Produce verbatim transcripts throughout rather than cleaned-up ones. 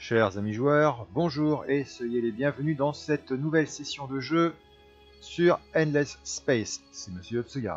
Chers amis joueurs, bonjour et soyez les bienvenus dans cette nouvelle session de jeu sur Endless Space. C'est Monsieur Otsuga.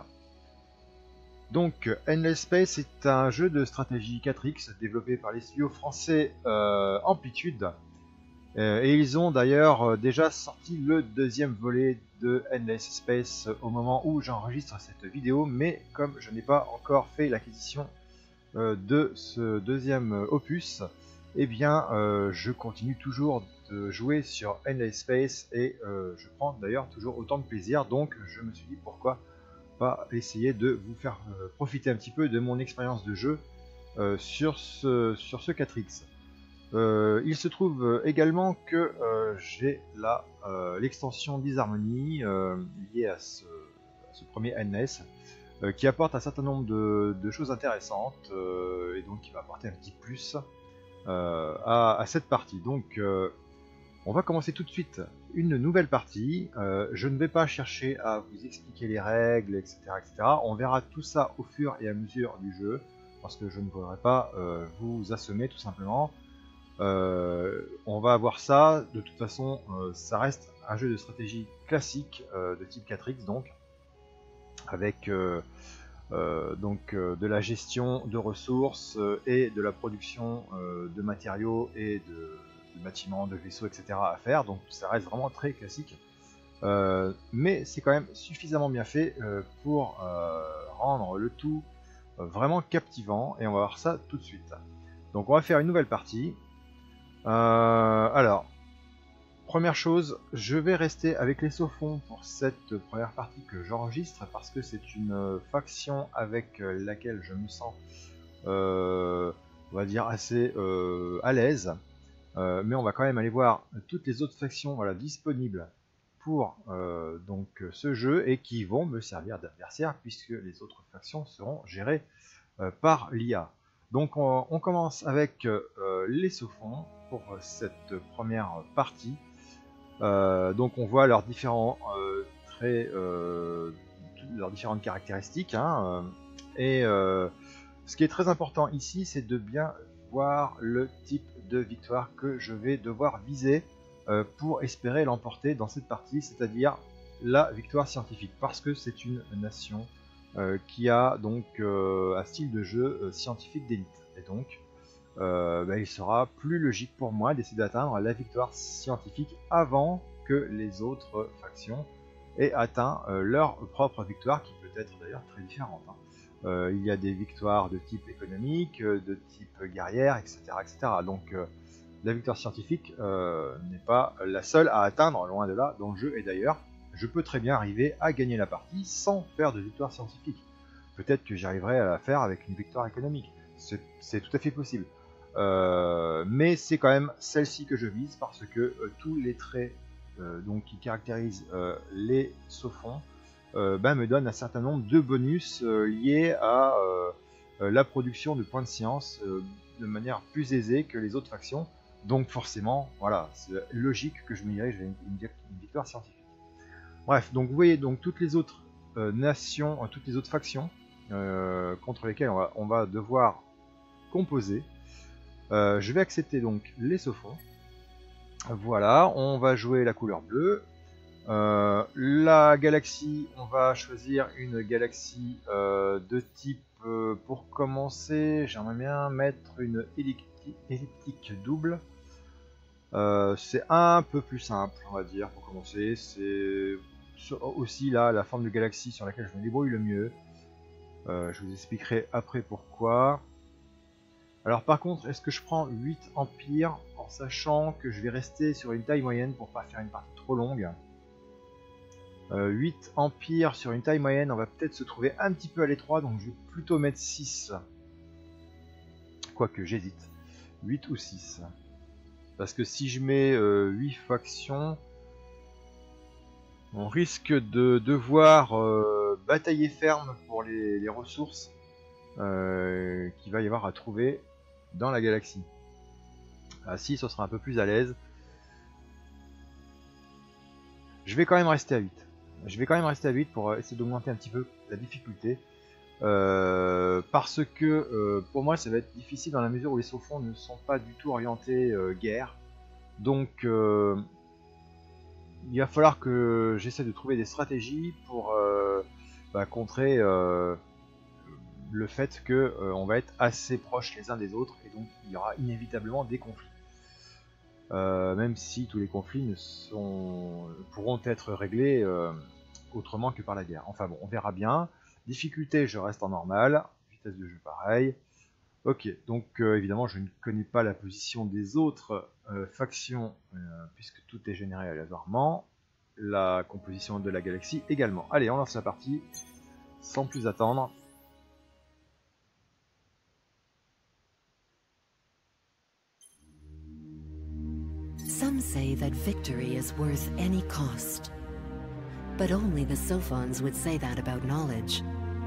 Donc, Endless Space est un jeu de stratégie quatre X développé par les studios français euh, Amplitude. Euh, et ils ont d'ailleurs euh, déjà sorti le deuxième volet de Endless Space au moment où j'enregistre cette vidéo. Mais comme je n'ai pas encore fait l'acquisition euh, de ce deuxième opus, eh bien, euh, je continue toujours de jouer sur Endless Space et euh, je prends d'ailleurs toujours autant de plaisir. Donc, je me suis dit pourquoi pas essayer de vous faire euh, profiter un petit peu de mon expérience de jeu euh, sur ce sur ce quatre X. Euh, il se trouve également que euh, j'ai là euh, l'extension Disharmony euh, liée à ce, à ce premier Endless euh, qui apporte un certain nombre de, de choses intéressantes euh, et donc qui va apporter un petit plus Euh, à, à cette partie. Donc euh, on va commencer tout de suite une nouvelle partie. Euh, je ne vais pas chercher à vous expliquer les règles, et cetera, et cetera. On verra tout ça au fur et à mesure du jeu, parce que je ne voudrais pas euh, vous assommer tout simplement. Euh, on va avoir ça, de toute façon, euh, ça reste un jeu de stratégie classique euh, de type quatre X, donc avec euh, Euh, donc euh, de la gestion de ressources euh, et de la production euh, de matériaux et de, de bâtiments, de vaisseaux, et cetera à faire. Donc ça reste vraiment très classique. Euh, mais c'est quand même suffisamment bien fait euh, pour euh, rendre le tout euh, vraiment captivant. Et on va voir ça tout de suite. Donc on va faire une nouvelle partie. Euh, alors, première chose, je vais rester avec les Sophons pour cette première partie que j'enregistre parce que c'est une faction avec laquelle je me sens, euh, on va dire, assez euh, à l'aise. Euh, mais on va quand même aller voir toutes les autres factions voilà, disponibles pour euh, donc, ce jeu et qui vont me servir d'adversaire puisque les autres factions seront gérées euh, par l'I A. Donc on, on commence avec euh, les Sophons pour cette première partie. Euh, donc on voit leurs différents euh, traits, euh, leurs différentes caractéristiques. Hein, euh, et euh, ce qui est très important ici, c'est de bien voir le type de victoire que je vais devoir viser euh, pour espérer l'emporter dans cette partie, c'est-à-dire la victoire scientifique, parce que c'est une nation euh, qui a donc euh, un style de jeu euh, scientifique d'élite. Et donc, Euh, bah, il sera plus logique pour moi d'essayer d'atteindre la victoire scientifique avant que les autres factions aient atteint euh, leur propre victoire, qui peut être d'ailleurs très différente. Hein. Euh, il y a des victoires de type économique, de type guerrière, et cetera, et cetera. Donc euh, la victoire scientifique euh, n'est pas la seule à atteindre, loin de là, dans le jeu. Et d'ailleurs, je peux très bien arriver à gagner la partie sans faire de victoire scientifique. Peut-être que j'arriverai à la faire avec une victoire économique. C'est tout à fait possible. Euh, mais c'est quand même celle-ci que je vise parce que euh, tous les traits euh, donc, qui caractérisent euh, les Sophons euh, ben, me donnent un certain nombre de bonus euh, liés à euh, la production de points de science euh, de manière plus aisée que les autres factions. Donc forcément, voilà, c'est logique que je me dirige vers une, une victoire scientifique. Bref, donc vous voyez donc toutes les autres euh, nations, euh, toutes les autres factions euh, contre lesquelles on va, on va devoir composer. Euh, je vais accepter donc les Sophons. Voilà, on va jouer la couleur bleue. Euh, la galaxie, on va choisir une galaxie euh, de type, euh, pour commencer, j'aimerais bien mettre une elliptique, elliptique double. Euh, c'est un peu plus simple, on va dire, pour commencer. C'est aussi là la forme de galaxie sur laquelle je me débrouille le mieux. Euh, je vous expliquerai après pourquoi. Alors par contre, est-ce que je prends huit empires en sachant que je vais rester sur une taille moyenne pour pas faire une partie trop longue? euh, huit empires sur une taille moyenne, on va peut-être se trouver un petit peu à l'étroit, donc je vais plutôt mettre six. Quoique j'hésite. huit ou six. Parce que si je mets euh, huit factions, on risque de devoir euh, batailler ferme pour les, les ressources euh, qu'il va y avoir à trouver dans la galaxie. À six, on sera un peu plus à l'aise. Je vais quand même rester à huit. Je vais quand même rester à huit pour essayer d'augmenter un petit peu la difficulté. Euh, parce que euh, pour moi ça va être difficile dans la mesure où les saufonds ne sont pas du tout orientés euh, guerre. Donc euh, il va falloir que j'essaie de trouver des stratégies pour euh, bah, contrer euh, le fait que euh, on va être assez proches les uns des autres et donc il y aura inévitablement des conflits. Euh, même si tous les conflits ne sont, pourront être réglés euh, autrement que par la guerre. Enfin bon, on verra bien. Difficulté, je reste en normal. Vitesse de jeu, pareil. Ok, donc euh, évidemment, je ne connais pas la position des autres euh, factions, euh, puisque tout est généré aléatoirement. La composition de la galaxie également. Allez, on lance la partie, sans plus attendre. Some say that victory is worth any cost. But only the Sophons would say that about knowledge.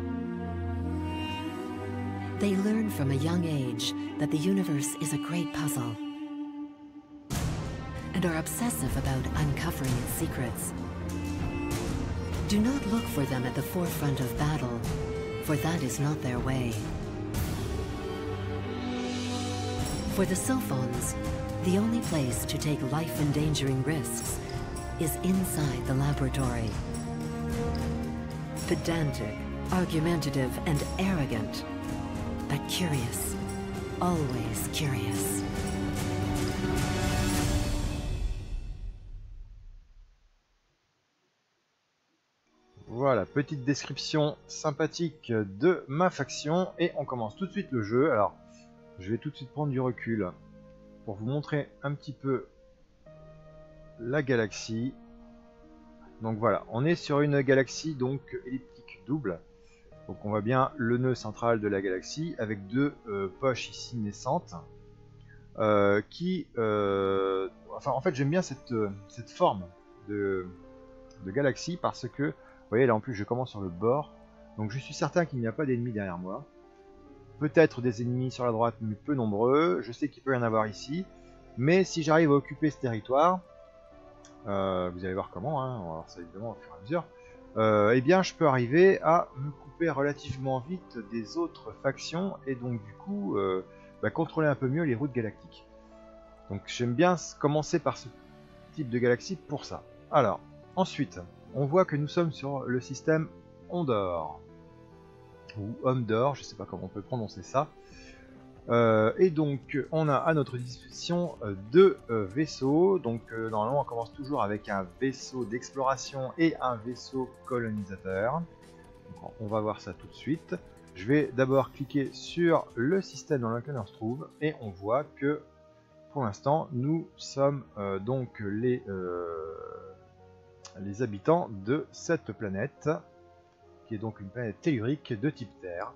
They learn from a young age that the universe is a great puzzle, and are obsessive about uncovering its secrets. Do not look for them at the forefront of battle, for that is not their way. For the Sophons, the only place to take life-endangering risks is inside the laboratory. Pedantic, argumentative, and arrogant, but curious, always curious. Voilà, petite description sympathique de ma faction, et on commence tout de suite le jeu. Alors, je vais tout de suite prendre du recul pour vous montrer un petit peu la galaxie. Donc voilà, on est sur une galaxie donc elliptique double. Donc on voit bien le nœud central de la galaxie avec deux euh, poches ici naissantes. Euh, qui, euh, enfin en fait j'aime bien cette, cette forme de, de galaxie parce que, vous voyez là en plus je commence sur le bord. Donc je suis certain qu'il n'y a pas d'ennemis derrière moi. Peut-être des ennemis sur la droite mais peu nombreux. Je sais qu'il peut y en avoir ici. Mais si j'arrive à occuper ce territoire, Euh, vous allez voir comment, hein, on va voir ça évidemment au fur et à mesure, euh, eh bien je peux arriver à me couper relativement vite des autres factions et donc du coup euh, bah, contrôler un peu mieux les routes galactiques. Donc j'aime bien commencer par ce type de galaxie pour ça. Alors, ensuite, on voit que nous sommes sur le système Ondor, ou Homdor, je sais pas comment on peut prononcer ça. Euh, et donc on a à notre disposition euh, deux euh, vaisseaux. Donc euh, normalement on commence toujours avec un vaisseau d'exploration et un vaisseau colonisateur. Donc, on va voir ça tout de suite. Je vais d'abord cliquer sur le système dans lequel on se trouve et on voit que pour l'instant nous sommes euh, donc les, euh, les habitants de cette planète, qui est donc une planète tellurique de type Terre.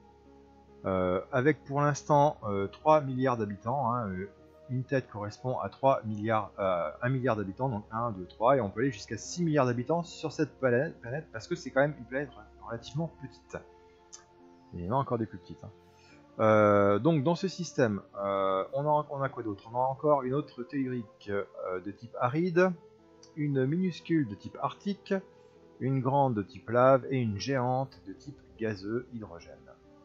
Euh, avec pour l'instant euh, trois milliards d'habitants, hein, euh, une tête correspond à trois milliards, euh, un milliard d'habitants, donc un, deux, trois, et on peut aller jusqu'à six milliards d'habitants sur cette planète, planète parce que c'est quand même une planète relativement petite. Il y en a encore des plus petites. Hein. Euh, donc dans ce système, euh, on, a, on a quoi d'autre? On a encore une autre tellurique euh, de type aride, une minuscule de type arctique, une grande de type lave et une géante de type gazeux hydrogène.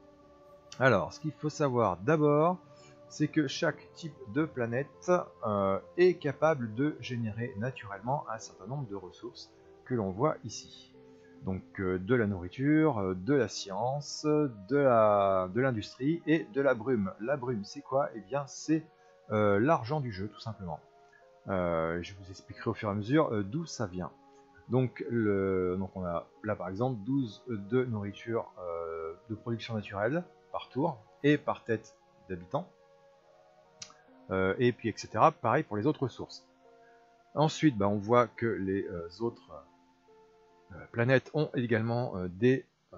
Alors, ce qu'il faut savoir d'abord, c'est que chaque type de planète euh, est capable de générer naturellement un certain nombre de ressources que l'on voit ici. Donc euh, de la nourriture, euh, de la science, de la, de l'industrie et de la brume. La brume, c'est quoi? Eh bien, c'est euh, l'argent du jeu, tout simplement. Euh, je vous expliquerai au fur et à mesure euh, d'où ça vient. Donc, le, donc on a là par exemple douze de nourriture euh, de production naturelle par tour et par tête d'habitants, euh, et puis et cetera. Pareil pour les autres ressources. Ensuite, bah, on voit que les euh, autres euh, planètes ont également euh, des, euh,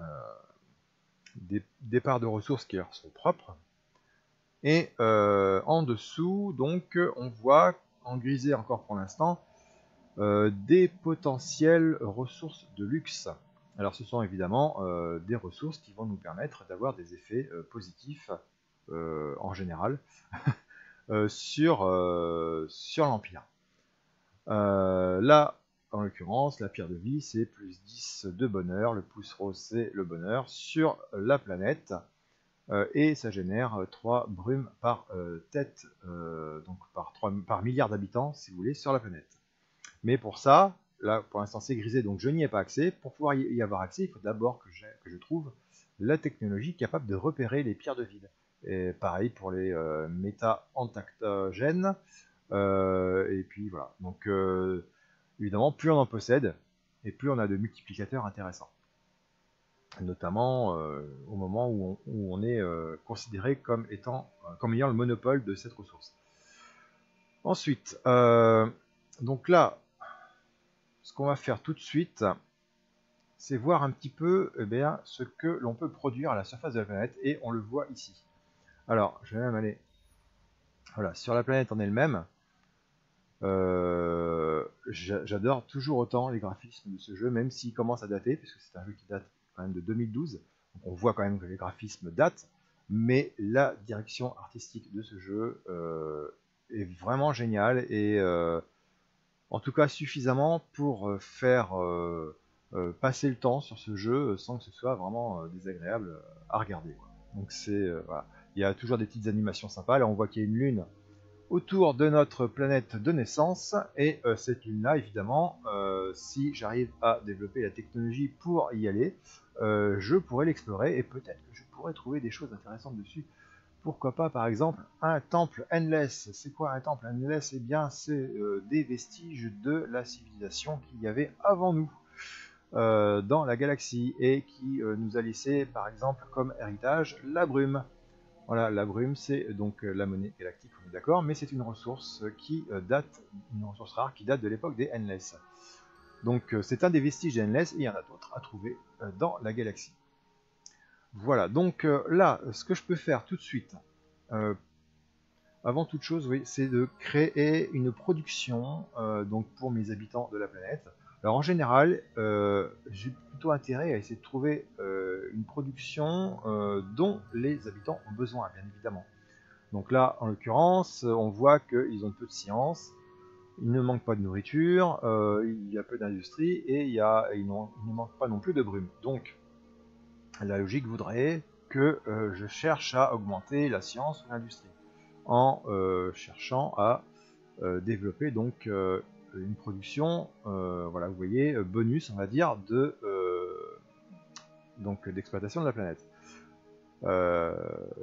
des, des parts de ressources qui leur sont propres. Et euh, en dessous, donc, on voit en grisé encore pour l'instant euh, des potentielles ressources de luxe. Alors ce sont évidemment euh, des ressources qui vont nous permettre d'avoir des effets euh, positifs euh, en général euh, sur, euh, sur l'Empire. Euh, là, en l'occurrence, la pierre de vie, c'est plus dix de bonheur, le pouce rose, c'est le bonheur sur la planète, euh, et ça génère trois brumes par euh, tête, euh, donc par, trois, par milliard d'habitants, si vous voulez, sur la planète. Mais pour ça, là, pour l'instant, c'est grisé, donc je n'y ai pas accès. Pour pouvoir y avoir accès, il faut d'abord que, que je trouve la technologie capable de repérer les pierres de vide. Et pareil pour les euh, méta-antactogènes. Euh, et puis voilà. Donc, euh, évidemment, plus on en possède, et plus on a de multiplicateurs intéressants. Notamment euh, au moment où on, où on est euh, considéré comme étant, euh, comme ayant le monopole de cette ressource. Ensuite, euh, donc là, ce qu'on va faire tout de suite, c'est voir un petit peu eh bien, ce que l'on peut produire à la surface de la planète, et on le voit ici. Alors, je vais même aller voilà, sur la planète en elle-même. Euh, J'adore toujours autant les graphismes de ce jeu, même s'il commence à dater, puisque c'est un jeu qui date quand même de deux mille douze. Donc on voit quand même que les graphismes datent, mais la direction artistique de ce jeu euh, est vraiment géniale, et euh, en tout cas suffisamment pour faire euh, euh, passer le temps sur ce jeu sans que ce soit vraiment euh, désagréable à regarder, quoi. Donc c'est euh, voilà. Il y a toujours des petites animations sympas. Là on voit qu'il y a une lune autour de notre planète de naissance, et euh, cette lune là évidemment, euh, si j'arrive à développer la technologie pour y aller, euh, je pourrais l'explorer, et peut-être que je pourrais trouver des choses intéressantes dessus. Pourquoi pas par exemple un temple Endless. C'est quoi un temple Endless? Eh bien c'est euh, des vestiges de la civilisation qu'il y avait avant nous euh, dans la galaxie, et qui euh, nous a laissé par exemple comme héritage la brume. Voilà, la brume, c'est donc la monnaie galactique, on est d'accord, mais c'est une ressource qui date, une ressource rare qui date de l'époque des Endless. Donc c'est un des vestiges des Endless, et il y en a d'autres à trouver dans la galaxie. Voilà, donc là, ce que je peux faire tout de suite, euh, avant toute chose, oui, c'est de créer une production euh, donc pour mes habitants de la planète. Alors en général, euh, j'ai plutôt intérêt à essayer de trouver euh, une production euh, dont les habitants ont besoin, bien évidemment. Donc là, en l'occurrence, on voit qu'ils ont peu de science, il ne manque pas de nourriture, euh, il y a peu d'industrie, et il, y a, il, il ne manque pas non plus de brume. Donc la logique voudrait que euh, je cherche à augmenter la science ou l'industrie, en euh, cherchant à euh, développer donc euh, une production, euh, voilà, vous voyez, bonus, on va dire, de euh, donc d'exploitation de la planète. Euh,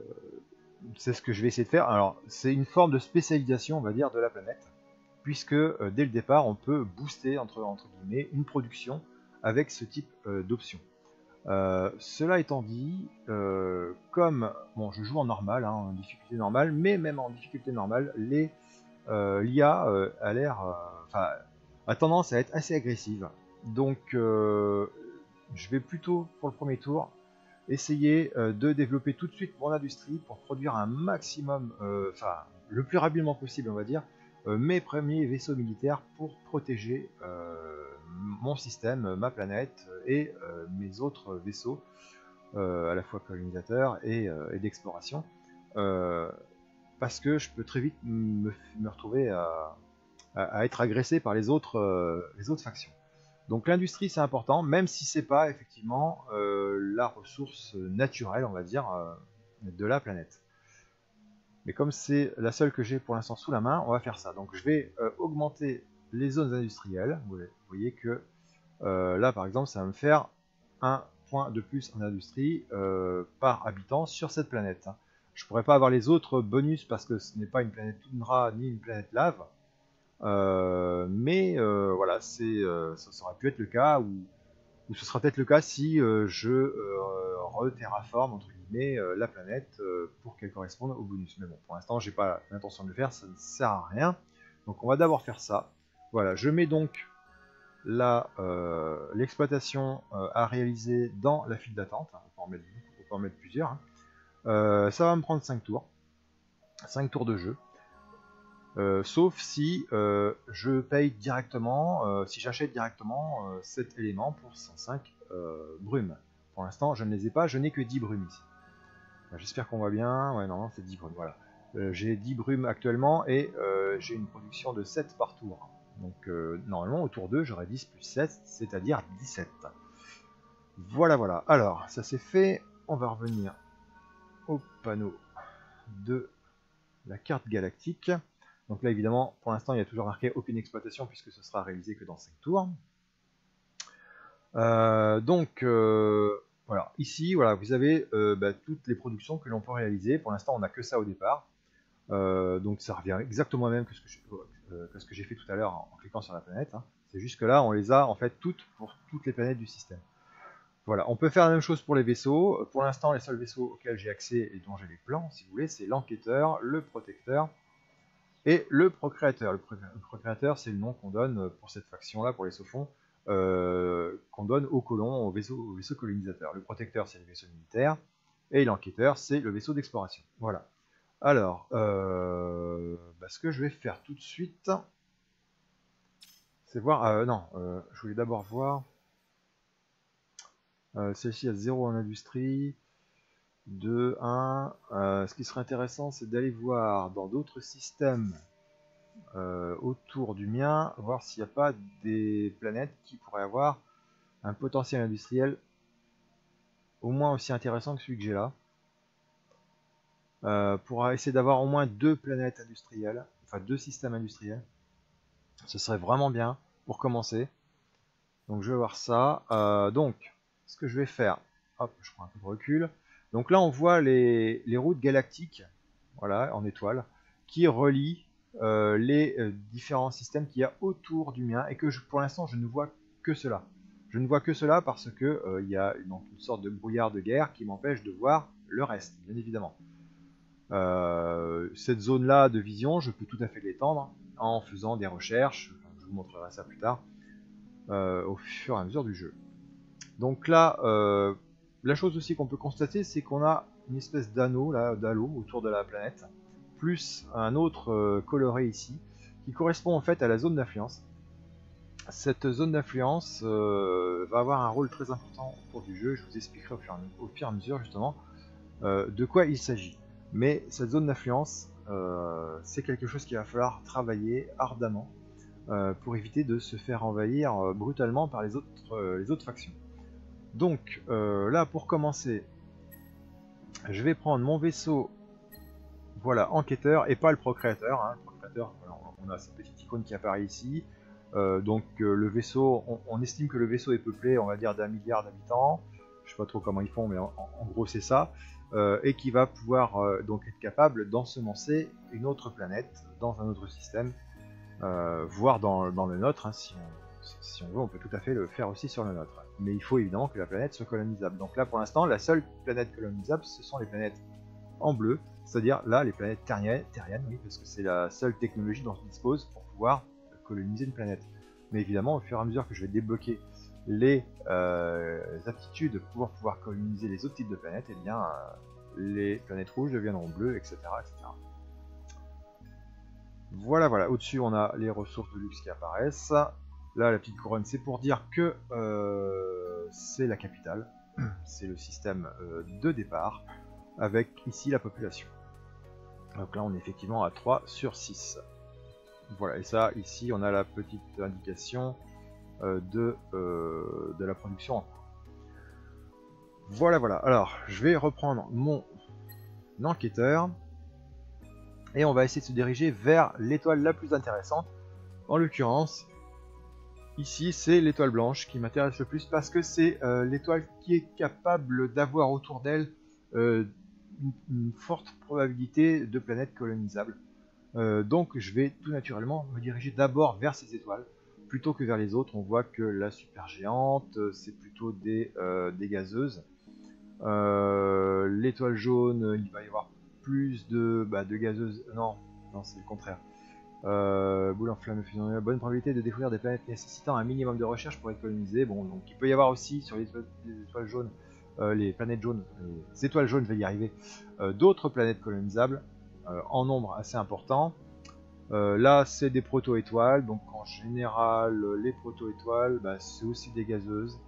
c'est ce que je vais essayer de faire. Alors, c'est une forme de spécialisation, on va dire, de la planète, puisque euh, dès le départ, on peut booster entre, entre guillemets une production avec ce type euh, d'option. Euh, cela étant dit, euh, comme bon, je joue en normal, hein, en difficulté normale, mais même en difficulté normale, les euh, l'I A euh, a l'air, enfin, euh, a tendance à être assez agressive. Donc, euh, je vais plutôt pour le premier tour essayer euh, de développer tout de suite mon industrie pour produire un maximum, enfin, euh, le plus rapidement possible, on va dire, euh, mes premiers vaisseaux militaires pour protéger euh, mon système, ma planète et euh, mes autres vaisseaux, euh, à la fois colonisateurs et, euh, et d'exploration, euh, parce que je peux très vite me, me retrouver à, à, à être agressé par les autres, euh, les autres factions. Donc l'industrie c'est important, même si c'est pas effectivement euh, la ressource naturelle, on va dire, euh, de la planète. Mais comme c'est la seule que j'ai pour l'instant sous la main, on va faire ça. Donc je vais euh, augmenter les zones industrielles. Vous voyez que euh, là par exemple ça va me faire un point de plus en industrie euh, par habitant sur cette planète. Je pourrais pas avoir les autres bonus parce que ce n'est pas une planète toundra ni une planète lave. Euh, mais euh, voilà, c'est, euh, ça, ça aurait pu être le cas, ou, ou ce sera peut-être le cas si euh, je euh, re-terraforme entre guillemets euh, la planète euh, pour qu'elle corresponde au bonus. Mais bon, pour l'instant, j'ai pas l'intention de le faire, ça ne sert à rien. Donc on va d'abord faire ça. Voilà, je mets donc là euh, l'exploitation euh, à réaliser dans la file d'attente. On peut en mettre, on peut en mettre plusieurs. Hein. Euh, ça va me prendre cinq tours, cinq tours de jeu. Euh, sauf si euh, je paye directement, euh, si j'achète directement euh, cet élément pour cent cinq euh, brumes. Pour l'instant, je ne les ai pas, je n'ai que dix brumes ici. J'espère qu'on voit bien. Ouais, normalement, c'est dix brumes. Voilà. Euh, j'ai dix brumes actuellement, et euh, j'ai une production de sept par tour. Donc euh, normalement autour d'eux j'aurais dix plus sept, c'est-à-dire dix-sept. Voilà, voilà. Alors, ça c'est fait. On va revenir au panneau de la carte galactique. Donc là, évidemment, pour l'instant, il y a toujours marqué aucune exploitation puisque ce sera réalisé que dans cinq tours. Euh, donc, euh, voilà. Ici, voilà, vous avez euh, bah, toutes les productions que l'on peut réaliser. Pour l'instant, on n'a que ça au départ. Euh, donc, ça revient exactement au même que ce que, je, euh, que ce que j'ai fait tout à l'heure en, en cliquant sur la planète. Hein. C'est juste que là, on les a en fait toutes pour toutes les planètes du système. Voilà, on peut faire la même chose pour les vaisseaux. Pour l'instant, les seuls vaisseaux auxquels j'ai accès et dont j'ai les plans, si vous voulez, c'est l'enquêteur, le protecteur et le procréateur. Le, le procréateur, c'est le nom qu'on donne pour cette faction-là, pour les Sophons, euh, qu'on donne aux colons, aux vaisseaux, aux vaisseaux colonisateurs. Le protecteur, c'est le vaisseau militaire, et l'enquêteur, c'est le vaisseau d'exploration. Voilà. Alors, euh, bah, ce que je vais faire tout de suite, c'est voir... Euh, non, euh, je voulais d'abord voir... Euh, Celle-ci a zéro en industrie. deux, un. Euh, ce qui serait intéressant, c'est d'aller voir dans d'autres systèmes euh, autour du mien, voir s'il n'y a pas des planètes qui pourraient avoir un potentiel industriel au moins aussi intéressant que celui que j'ai là. Euh, pour essayer d'avoir au moins deux planètes industrielles, enfin deux systèmes industriels. Ce serait vraiment bien pour commencer. Donc je vais voir ça. Euh, donc, ce que je vais faire, hop, je prends un peu de recul. Donc là, on voit les, les routes galactiques, voilà, en étoile, qui relient euh, les euh, différents systèmes qu'il y a autour du mien et que je, pour l'instant, je ne vois que cela. Je ne vois que cela parce que euh, il y a donc une sorte de brouillard de guerre qui m'empêche de voir le reste, bien évidemment. Euh, cette zone-là de vision, je peux tout à fait l'étendre en faisant des recherches. Je vous montrerai ça plus tard euh, au fur et à mesure du jeu. Donc là, euh, la chose aussi qu'on peut constater, c'est qu'on a une espèce d'anneau là, d'halo autour de la planète, plus un autre euh, coloré ici, qui correspond en fait à la zone d'influence. Cette zone d'influence euh, va avoir un rôle très important au cours du jeu. Je vous expliquerai au fur, au fur et à mesure justement euh, de quoi il s'agit. Mais cette zone d'influence, euh, c'est quelque chose qu'il va falloir travailler ardemment euh, pour éviter de se faire envahir euh, brutalement par les autres, euh, les autres factions. Donc euh, là, pour commencer, je vais prendre mon vaisseau, voilà, enquêteur, et pas le procréateur. Hein. Le procréateur, voilà, on a cette petite icône qui apparaît ici. Euh, donc euh, le vaisseau, on, on estime que le vaisseau est peuplé, on va dire, d'un milliard d'habitants. Je sais pas trop comment ils font, mais en, en gros c'est ça. Euh, et qui va pouvoir euh, donc être capable d'ensemencer une autre planète dans un autre système, euh, voire dans, dans le nôtre, hein, si, on, si on veut, on peut tout à fait le faire aussi sur le nôtre. Mais il faut évidemment que la planète soit colonisable. Donc là pour l'instant, la seule planète colonisable, ce sont les planètes en bleu, c'est-à-dire là les planètes terriennes, terriennes, oui, parce que c'est la seule technologie dont on dispose pour pouvoir coloniser une planète. Mais évidemment, au fur et à mesure que je vais débloquer les euh, aptitudes pour pouvoir coloniser les autres types de planètes, et eh bien euh, les planètes rouges deviendront bleues, et cetera, et cetera. Voilà, voilà. Au-dessus, on a les ressources de luxe qui apparaissent. Là, la petite couronne, c'est pour dire que euh, c'est la capitale, c'est le système euh, de départ, avec ici la population. Donc là, on est effectivement à trois sur six. Voilà, et ça, ici, on a la petite indication euh, de, euh, de la production en cours. Voilà, voilà. Alors, je vais reprendre mon enquêteur, et on va essayer de se diriger vers l'étoile la plus intéressante. En l'occurrence, ici, c'est l'étoile blanche qui m'intéresse le plus, parce que c'est euh, l'étoile qui est capable d'avoir autour d'elle euh, une, une forte probabilité de planètes colonisables. Euh, donc je vais tout naturellement me diriger d'abord vers ces étoiles plutôt que vers les autres. On voit que la supergéante, c'est plutôt des, euh, des gazeuses. Euh, l'étoile jaune, il va y avoir plus de, bah, de gazeuses. Non, non, c'est le contraire. Euh, boule en flamme fusionnelle, bonne probabilité de découvrir des planètes nécessitant un minimum de recherche pour être colonisées. Bon, donc il peut y avoir aussi sur les étoiles, les étoiles jaunes, euh, les planètes jaunes, les étoiles jaunes, je vais y arriver, euh, d'autres planètes colonisables. Euh, en nombre assez important. Euh, là, c'est des proto-étoiles, donc en général, les proto-étoiles, bah, c'est aussi des gazeuses.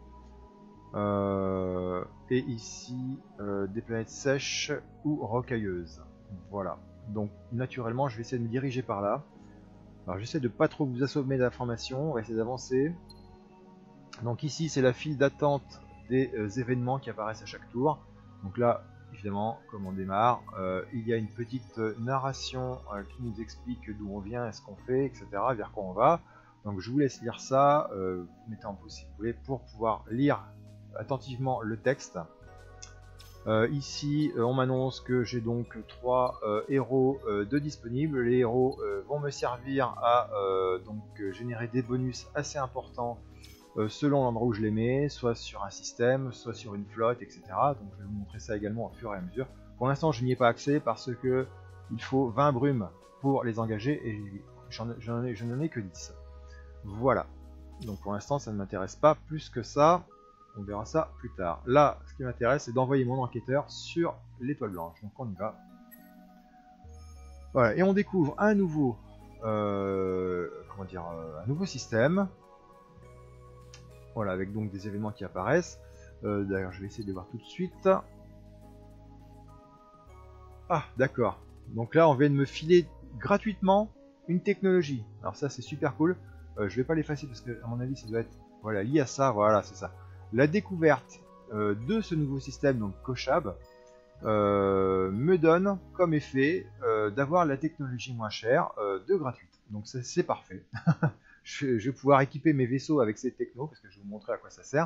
Euh, et ici, euh, des planètes sèches ou rocailleuses. Voilà. Donc, naturellement, je vais essayer de me diriger par là. Alors j'essaie de pas trop vous assommer d'informations, on va essayer d'avancer. Donc ici c'est la file d'attente des euh, événements qui apparaissent à chaque tour. Donc là, évidemment, comme on démarre, euh, il y a une petite euh, narration euh, qui nous explique d'où on vient, ce qu'on fait, et cetera, vers quoi on va. Donc je vous laisse lire ça, euh, vous mettez en pause si vous voulez, pour pouvoir lire attentivement le texte. Euh, ici, euh, on m'annonce que j'ai donc trois euh, héros euh, de disponibles. Les héros euh, vont me servir à euh, donc, euh, générer des bonus assez importants euh, selon l'endroit où je les mets, soit sur un système, soit sur une flotte, et cetera. Donc je vais vous montrer ça également au fur et à mesure. Pour l'instant, je n'y ai pas accès parce que il faut vingt brumes pour les engager et j'en ai, je n'en ai que dix. Voilà. Donc pour l'instant, ça ne m'intéresse pas plus que ça. On verra ça plus tard. Là, ce qui m'intéresse, c'est d'envoyer mon enquêteur sur l'étoile blanche. Donc on y va. Voilà, et on découvre un nouveau, euh, comment dire, euh, un nouveau système. Voilà, avec donc des événements qui apparaissent. Euh, D'ailleurs, je vais essayer de les voir tout de suite. Ah, d'accord. Donc là, on vient de me filer gratuitement une technologie. Alors ça, c'est super cool. Euh, je vais pas l'effacer parce que, à mon avis, ça doit être voilà lié à ça. Voilà, c'est ça. La découverte euh, de ce nouveau système, donc Kochab, euh, me donne comme effet euh, d'avoir la technologie moins chère euh, de gratuite. Donc c'est parfait. je, je vais pouvoir équiper mes vaisseaux avec ces technos parce que je vais vous montrer à quoi ça sert.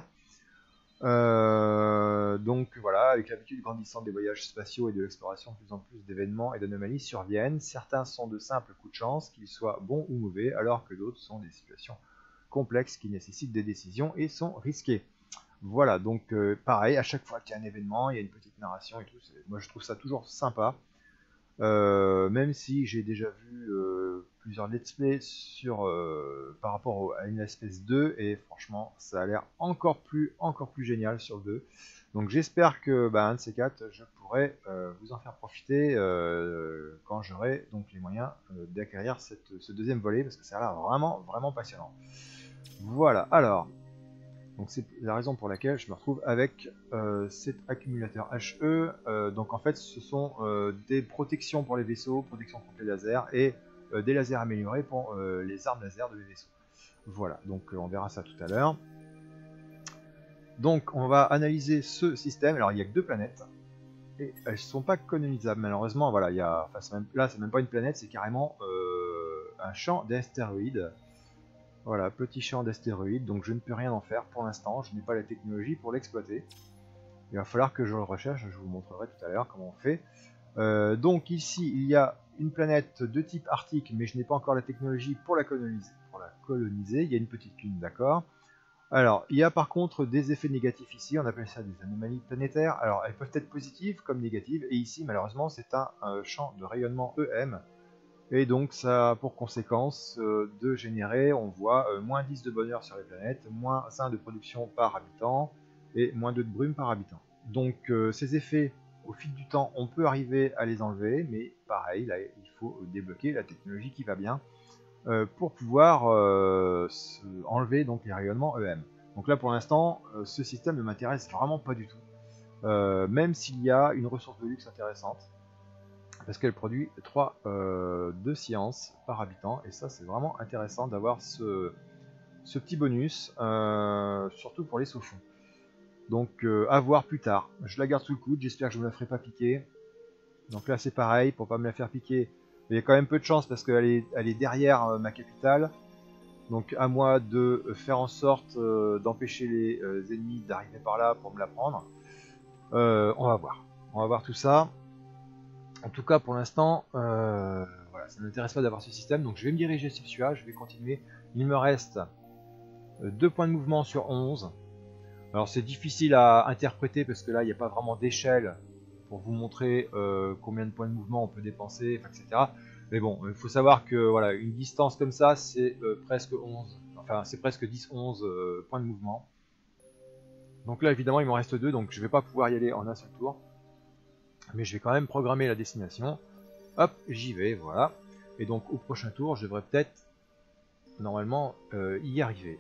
Euh, donc voilà, avec l'habitude grandissante des voyages spatiaux et de l'exploration, de plus en plus d'événements et d'anomalies surviennent. Certains sont de simples coups de chance, qu'ils soient bons ou mauvais, alors que d'autres sont des situations complexes qui nécessitent des décisions et sont risquées. Voilà, donc euh, pareil, à chaque fois qu'il y a un événement, il y a une petite narration et tout. Moi je trouve ça toujours sympa. Euh, même si j'ai déjà vu euh, plusieurs let's play sur, euh, par rapport au, à une espèce deux, et franchement ça a l'air encore plus, encore plus génial sur le deux. Donc j'espère que bah, un de ces quatre, je pourrai euh, vous en faire profiter euh, quand j'aurai donc les moyens euh, d'acquérir ce deuxième volet, parce que ça a l'air vraiment, vraiment passionnant. Voilà, alors... Donc c'est la raison pour laquelle je me retrouve avec euh, cet accumulateur H E. Euh, donc en fait ce sont euh, des protections pour les vaisseaux, protection contre les lasers et euh, des lasers améliorés pour euh, les armes laser de mes vaisseaux. Voilà, donc euh, on verra ça tout à l'heure. Donc on va analyser ce système. Alors il n'y a que deux planètes et elles ne sont pas colonisables malheureusement. Voilà, il y a, enfin, même, là c'est même pas une planète, c'est carrément euh, un champ d'astéroïdes. Voilà, petit champ d'astéroïdes, donc je ne peux rien en faire pour l'instant, je n'ai pas la technologie pour l'exploiter. Il va falloir que je le recherche, je vous montrerai tout à l'heure comment on fait. Euh, donc ici, il y a une planète de type arctique, mais je n'ai pas encore la technologie pour la coloniser. Pour la coloniser. Il y a une petite lune, d'accord. Alors, il y a par contre des effets négatifs ici, on appelle ça des anomalies planétaires. Alors, elles peuvent être positives comme négatives, et ici, malheureusement, c'est un, un champ de rayonnement E M. Et donc ça a pour conséquence euh, de générer, on voit, euh, moins dix de bonheur sur les planètes, moins cinq de production par habitant, et moins deux de brume par habitant. Donc euh, ces effets, au fil du temps, on peut arriver à les enlever, mais pareil, là il faut débloquer la technologie qui va bien, euh, pour pouvoir euh, enlever donc, les rayonnements E M. Donc là pour l'instant, euh, ce système ne m'intéresse vraiment pas du tout, euh, même s'il y a une ressource de luxe intéressante. Parce qu'elle produit trois euh, de science par habitant, et ça c'est vraiment intéressant d'avoir ce, ce petit bonus, euh, surtout pour les saufons. Donc euh, à voir plus tard. Je la garde sous le coude, j'espère que je ne me la ferai pas piquer. Donc là c'est pareil, pour pas me la faire piquer, il y a quand même peu de chance parce qu'elle est, elle est derrière euh, ma capitale. Donc à moi de faire en sorte euh, d'empêcher les euh, ennemis d'arriver par là pour me la prendre. Euh, on va voir, on va voir tout ça. En tout cas, pour l'instant, euh, voilà, ça ne m'intéresse pas d'avoir ce système, donc je vais me diriger sur celui-là, je vais continuer. Il me reste deux points de mouvement sur onze. Alors c'est difficile à interpréter parce que là, il n'y a pas vraiment d'échelle pour vous montrer euh, combien de points de mouvement on peut dépenser, et cetera. Mais bon, il faut savoir que voilà, une distance comme ça, c'est euh, presque onze, enfin c'est presque dix onze euh, points de mouvement. Donc là, évidemment, il m'en reste deux, donc je ne vais pas pouvoir y aller en un seul tour. Mais je vais quand même programmer la destination. Hop, j'y vais, voilà. Et donc au prochain tour, je devrais peut-être, normalement, euh, y arriver.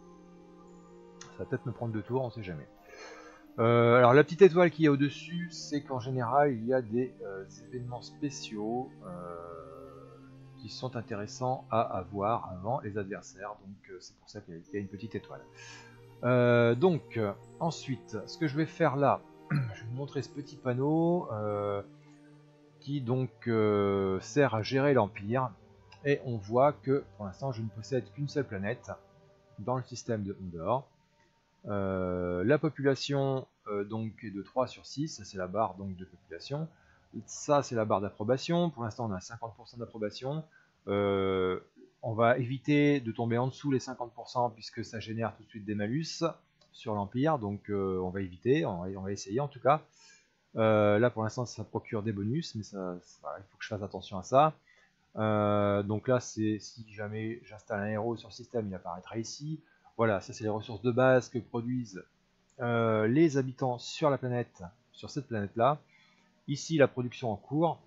Ça va peut-être me prendre deux tours, on sait jamais. Euh, alors la petite étoile qu'il y a au-dessus, c'est qu'en général, il y a des euh, événements spéciaux. Euh, qui sont intéressants à avoir avant les adversaires, donc euh, c'est pour ça qu'il y a une petite étoile. Euh, donc euh, ensuite, ce que je vais faire là, je vais vous montrer ce petit panneau euh, qui donc euh, sert à gérer l'Empire, et on voit que pour l'instant je ne possède qu'une seule planète dans le système de Ondor. Euh, la population euh, donc est de trois sur six, ça c'est la barre donc de population. Ça c'est la barre d'approbation, pour l'instant on a cinquante pour cent d'approbation. Euh, on va éviter de tomber en dessous les cinquante pour cent puisque ça génère tout de suite des malus sur l'Empire, donc euh, on va éviter, on va, on va essayer en tout cas. Euh, là pour l'instant ça procure des bonus, mais ça, ça, il faut que je fasse attention à ça. Euh, donc là c'est si jamais j'installe un héros sur le système, il apparaîtra ici. Voilà, ça c'est les ressources de base que produisent euh, les habitants sur la planète, sur cette planète là. Ici la production en cours,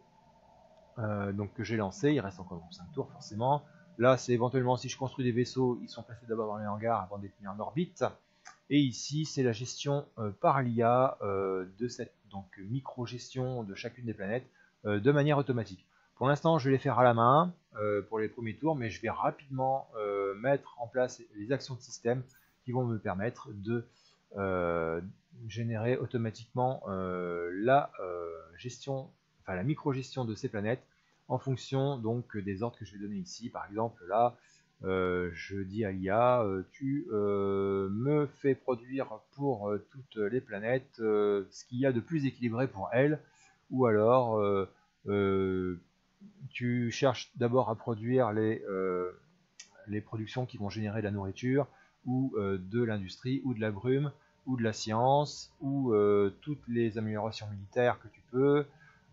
euh, donc que j'ai lancé, il reste encore cinq tours forcément. Là c'est éventuellement si je construis des vaisseaux, ils sont placés d'abord dans les hangars avant d'être mis en orbite. Et ici c'est la gestion euh, par l'I A euh, de cette donc micro-gestion de chacune des planètes euh, de manière automatique. Pour l'instant je vais les faire à la main euh, pour les premiers tours, mais je vais rapidement euh, mettre en place les actions de système qui vont me permettre de euh, générer automatiquement euh, la euh, gestion, enfin la micro-gestion de ces planètes en fonction donc des ordres que je vais donner ici. Par exemple là, euh, je dis à l'I A, euh, tu euh, me fais produire pour euh, toutes les planètes euh, ce qu'il y a de plus équilibré pour elles, ou alors euh, euh, tu cherches d'abord à produire les, euh, les productions qui vont générer de la nourriture, ou euh, de l'industrie, ou de la brume, ou de la science, ou euh, toutes les améliorations militaires que tu peux,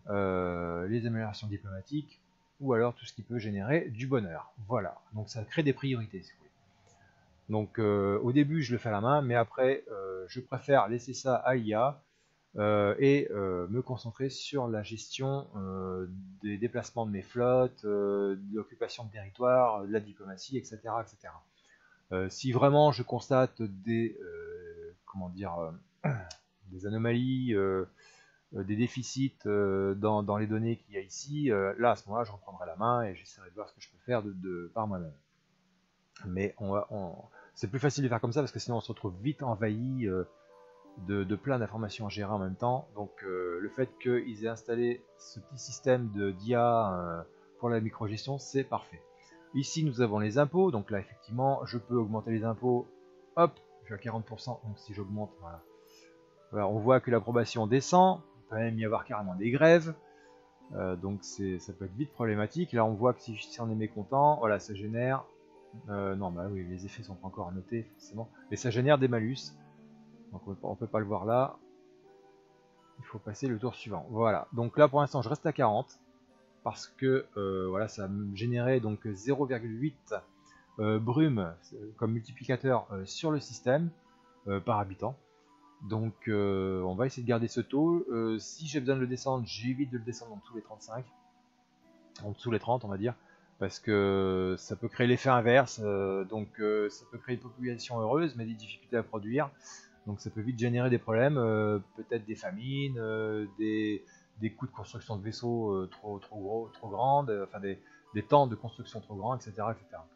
euh, les améliorations diplomatiques, ou alors tout ce qui peut générer du bonheur. Voilà, donc ça crée des priorités si vous voulez. Donc euh, au début je le fais à la main, mais après euh, je préfère laisser ça à l'I A euh, et euh, me concentrer sur la gestion euh, des déplacements de mes flottes, euh, de l'occupation de territoire, de la diplomatie, et cetera, et cetera. Euh, si vraiment je constate des euh, comment dire euh, des anomalies, euh, des déficits euh, dans, dans les données qu'il y a ici, euh, là à ce moment-là je reprendrai la main et j'essaierai de voir ce que je peux faire de, de par moi-même. Mais on, on, c'est plus facile de faire comme ça parce que sinon on se retrouve vite envahi euh, de, de plein d'informations à gérer en même temps. Donc euh, le fait qu'ils aient installé ce petit système de d'I A euh, pour la micro-gestion, c'est parfait. Ici nous avons les impôts, donc là effectivement je peux augmenter les impôts, hop, je suis à quarante pour cent, donc si j'augmente, voilà. Voilà, on voit que l'approbation descend, il peut même y avoir carrément des grèves, euh, donc ça peut être vite problématique. Là on voit que si, si on est mécontent, voilà, ça génère, euh, non bah oui les effets sont pas encore notés forcément, mais ça génère des malus, donc on peut, on peut pas le voir là, il faut passer le tour suivant. Voilà, donc là pour l'instant je reste à quarante, parce que euh, voilà, ça me générait donc zéro virgule huit euh, brume comme multiplicateur euh, sur le système euh, par habitant. Donc euh, on va essayer de garder ce taux. Euh, si j'ai besoin de le descendre, j'évite de le descendre en dessous les trente-cinq, en dessous les trente on va dire, parce que ça peut créer l'effet inverse, euh, donc euh, ça peut créer une population heureuse mais des difficultés à produire, donc ça peut vite générer des problèmes, euh, peut-être des famines, euh, des, des coûts de construction de vaisseaux euh, trop, trop gros, trop grandes, euh, enfin des, des temps de construction trop grands, et cetera, et cetera.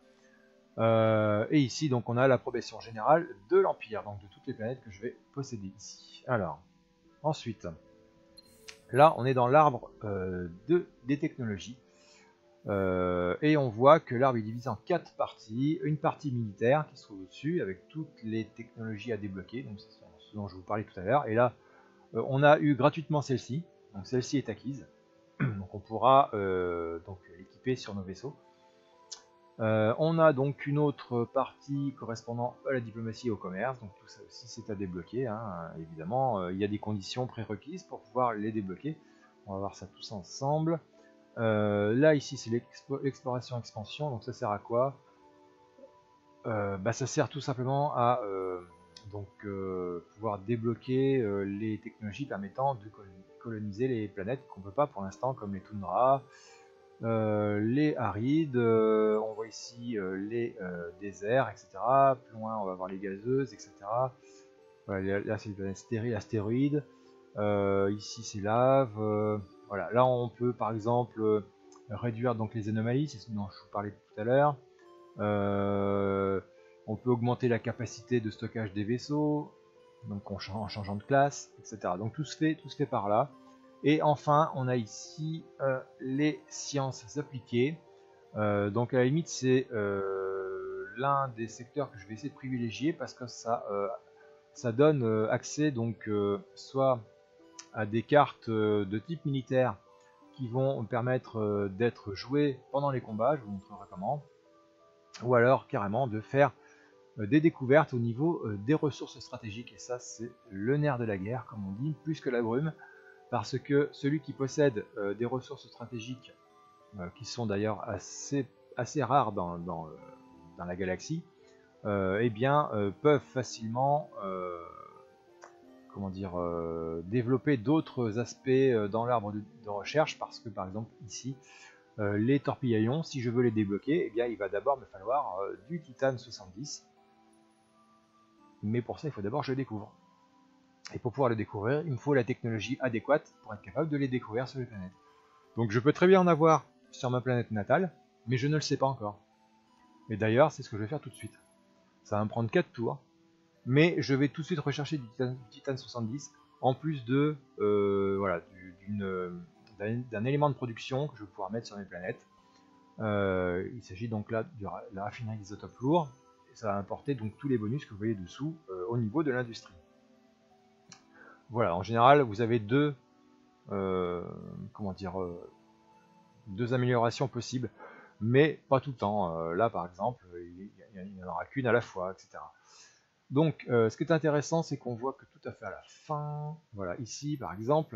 Euh, et ici donc on a l'approbation générale de l'Empire, donc de toutes les planètes que je vais posséder ici. Alors, ensuite, là on est dans l'arbre euh, de, des technologies, euh, et on voit que l'arbre est divisé en quatre parties. Une partie militaire qui se trouve au-dessus avec toutes les technologies à débloquer, donc c'est ce dont je vous parlais tout à l'heure, et là euh, on a eu gratuitement celle-ci, donc celle-ci est acquise, donc on pourra euh, donc l'équiper sur nos vaisseaux. Euh, on a donc une autre partie correspondant à la diplomatie et au commerce, donc tout ça aussi c'est à débloquer, hein, évidemment. Euh, il y a des conditions prérequises pour pouvoir les débloquer. On va voir ça tous ensemble. Euh, là ici c'est l'exploration expansion, donc ça sert à quoi? euh, bah, Ça sert tout simplement à euh, donc, euh, pouvoir débloquer euh, les technologies permettant de coloniser les planètes qu'on ne peut pas pour l'instant, comme les toundras, Euh, les arides, euh, on voit ici euh, les euh, déserts, et cetera. Plus loin, on va voir les gazeuses, et cetera. Voilà, là, c'est les planètes stériles, astéroïdes. Euh, ici, c'est lave. Euh, voilà, là, on peut par exemple réduire donc les anomalies, c'est ce dont je vous parlais tout à l'heure. Euh, on peut augmenter la capacité de stockage des vaisseaux, donc en, en changeant de classe, et cetera. Donc tout se fait, tout se fait par là. Et enfin, on a ici euh, les sciences appliquées. Euh, donc à la limite, c'est euh, l'un des secteurs que je vais essayer de privilégier parce que ça, euh, ça donne euh, accès donc euh, soit à des cartes euh, de type militaire qui vont permettre euh, d'être jouées pendant les combats, je vous montrerai comment, ou alors carrément de faire euh, des découvertes au niveau euh, des ressources stratégiques. Et ça, c'est le nerf de la guerre, comme on dit, plus que la brume, parce que celui qui possède euh, des ressources stratégiques euh, qui sont d'ailleurs assez, assez rares dans, dans, euh, dans la galaxie, euh, eh bien, euh, peuvent facilement euh, comment dire, euh, développer d'autres aspects euh, dans l'arbre de, de recherche, parce que par exemple ici, euh, les torpilles-ions, si je veux les débloquer, eh bien, il va d'abord me falloir euh, du titane soixante-dix, mais pour ça il faut d'abord que je le découvre. Et pour pouvoir le découvrir, il me faut la technologie adéquate pour être capable de les découvrir sur les planètes. Donc je peux très bien en avoir sur ma planète natale, mais je ne le sais pas encore. Et d'ailleurs, c'est ce que je vais faire tout de suite. Ça va me prendre quatre tours, mais je vais tout de suite rechercher du titane, du titane soixante-dix, en plus de euh, voilà, d'un élément de production que je vais pouvoir mettre sur mes planètes. Euh, il s'agit donc là de la raffinerie d'isotopes lourds, et ça va apporter donc tous les bonus que vous voyez dessous euh, au niveau de l'industrie. Voilà, en général, vous avez deux, euh, comment dire, euh, deux améliorations possibles, mais pas tout le temps. Euh, là, par exemple, il n'y en aura qu'une à la fois, et cetera. Donc, euh, ce qui est intéressant, c'est qu'on voit que tout à fait à la fin, voilà, ici, par exemple,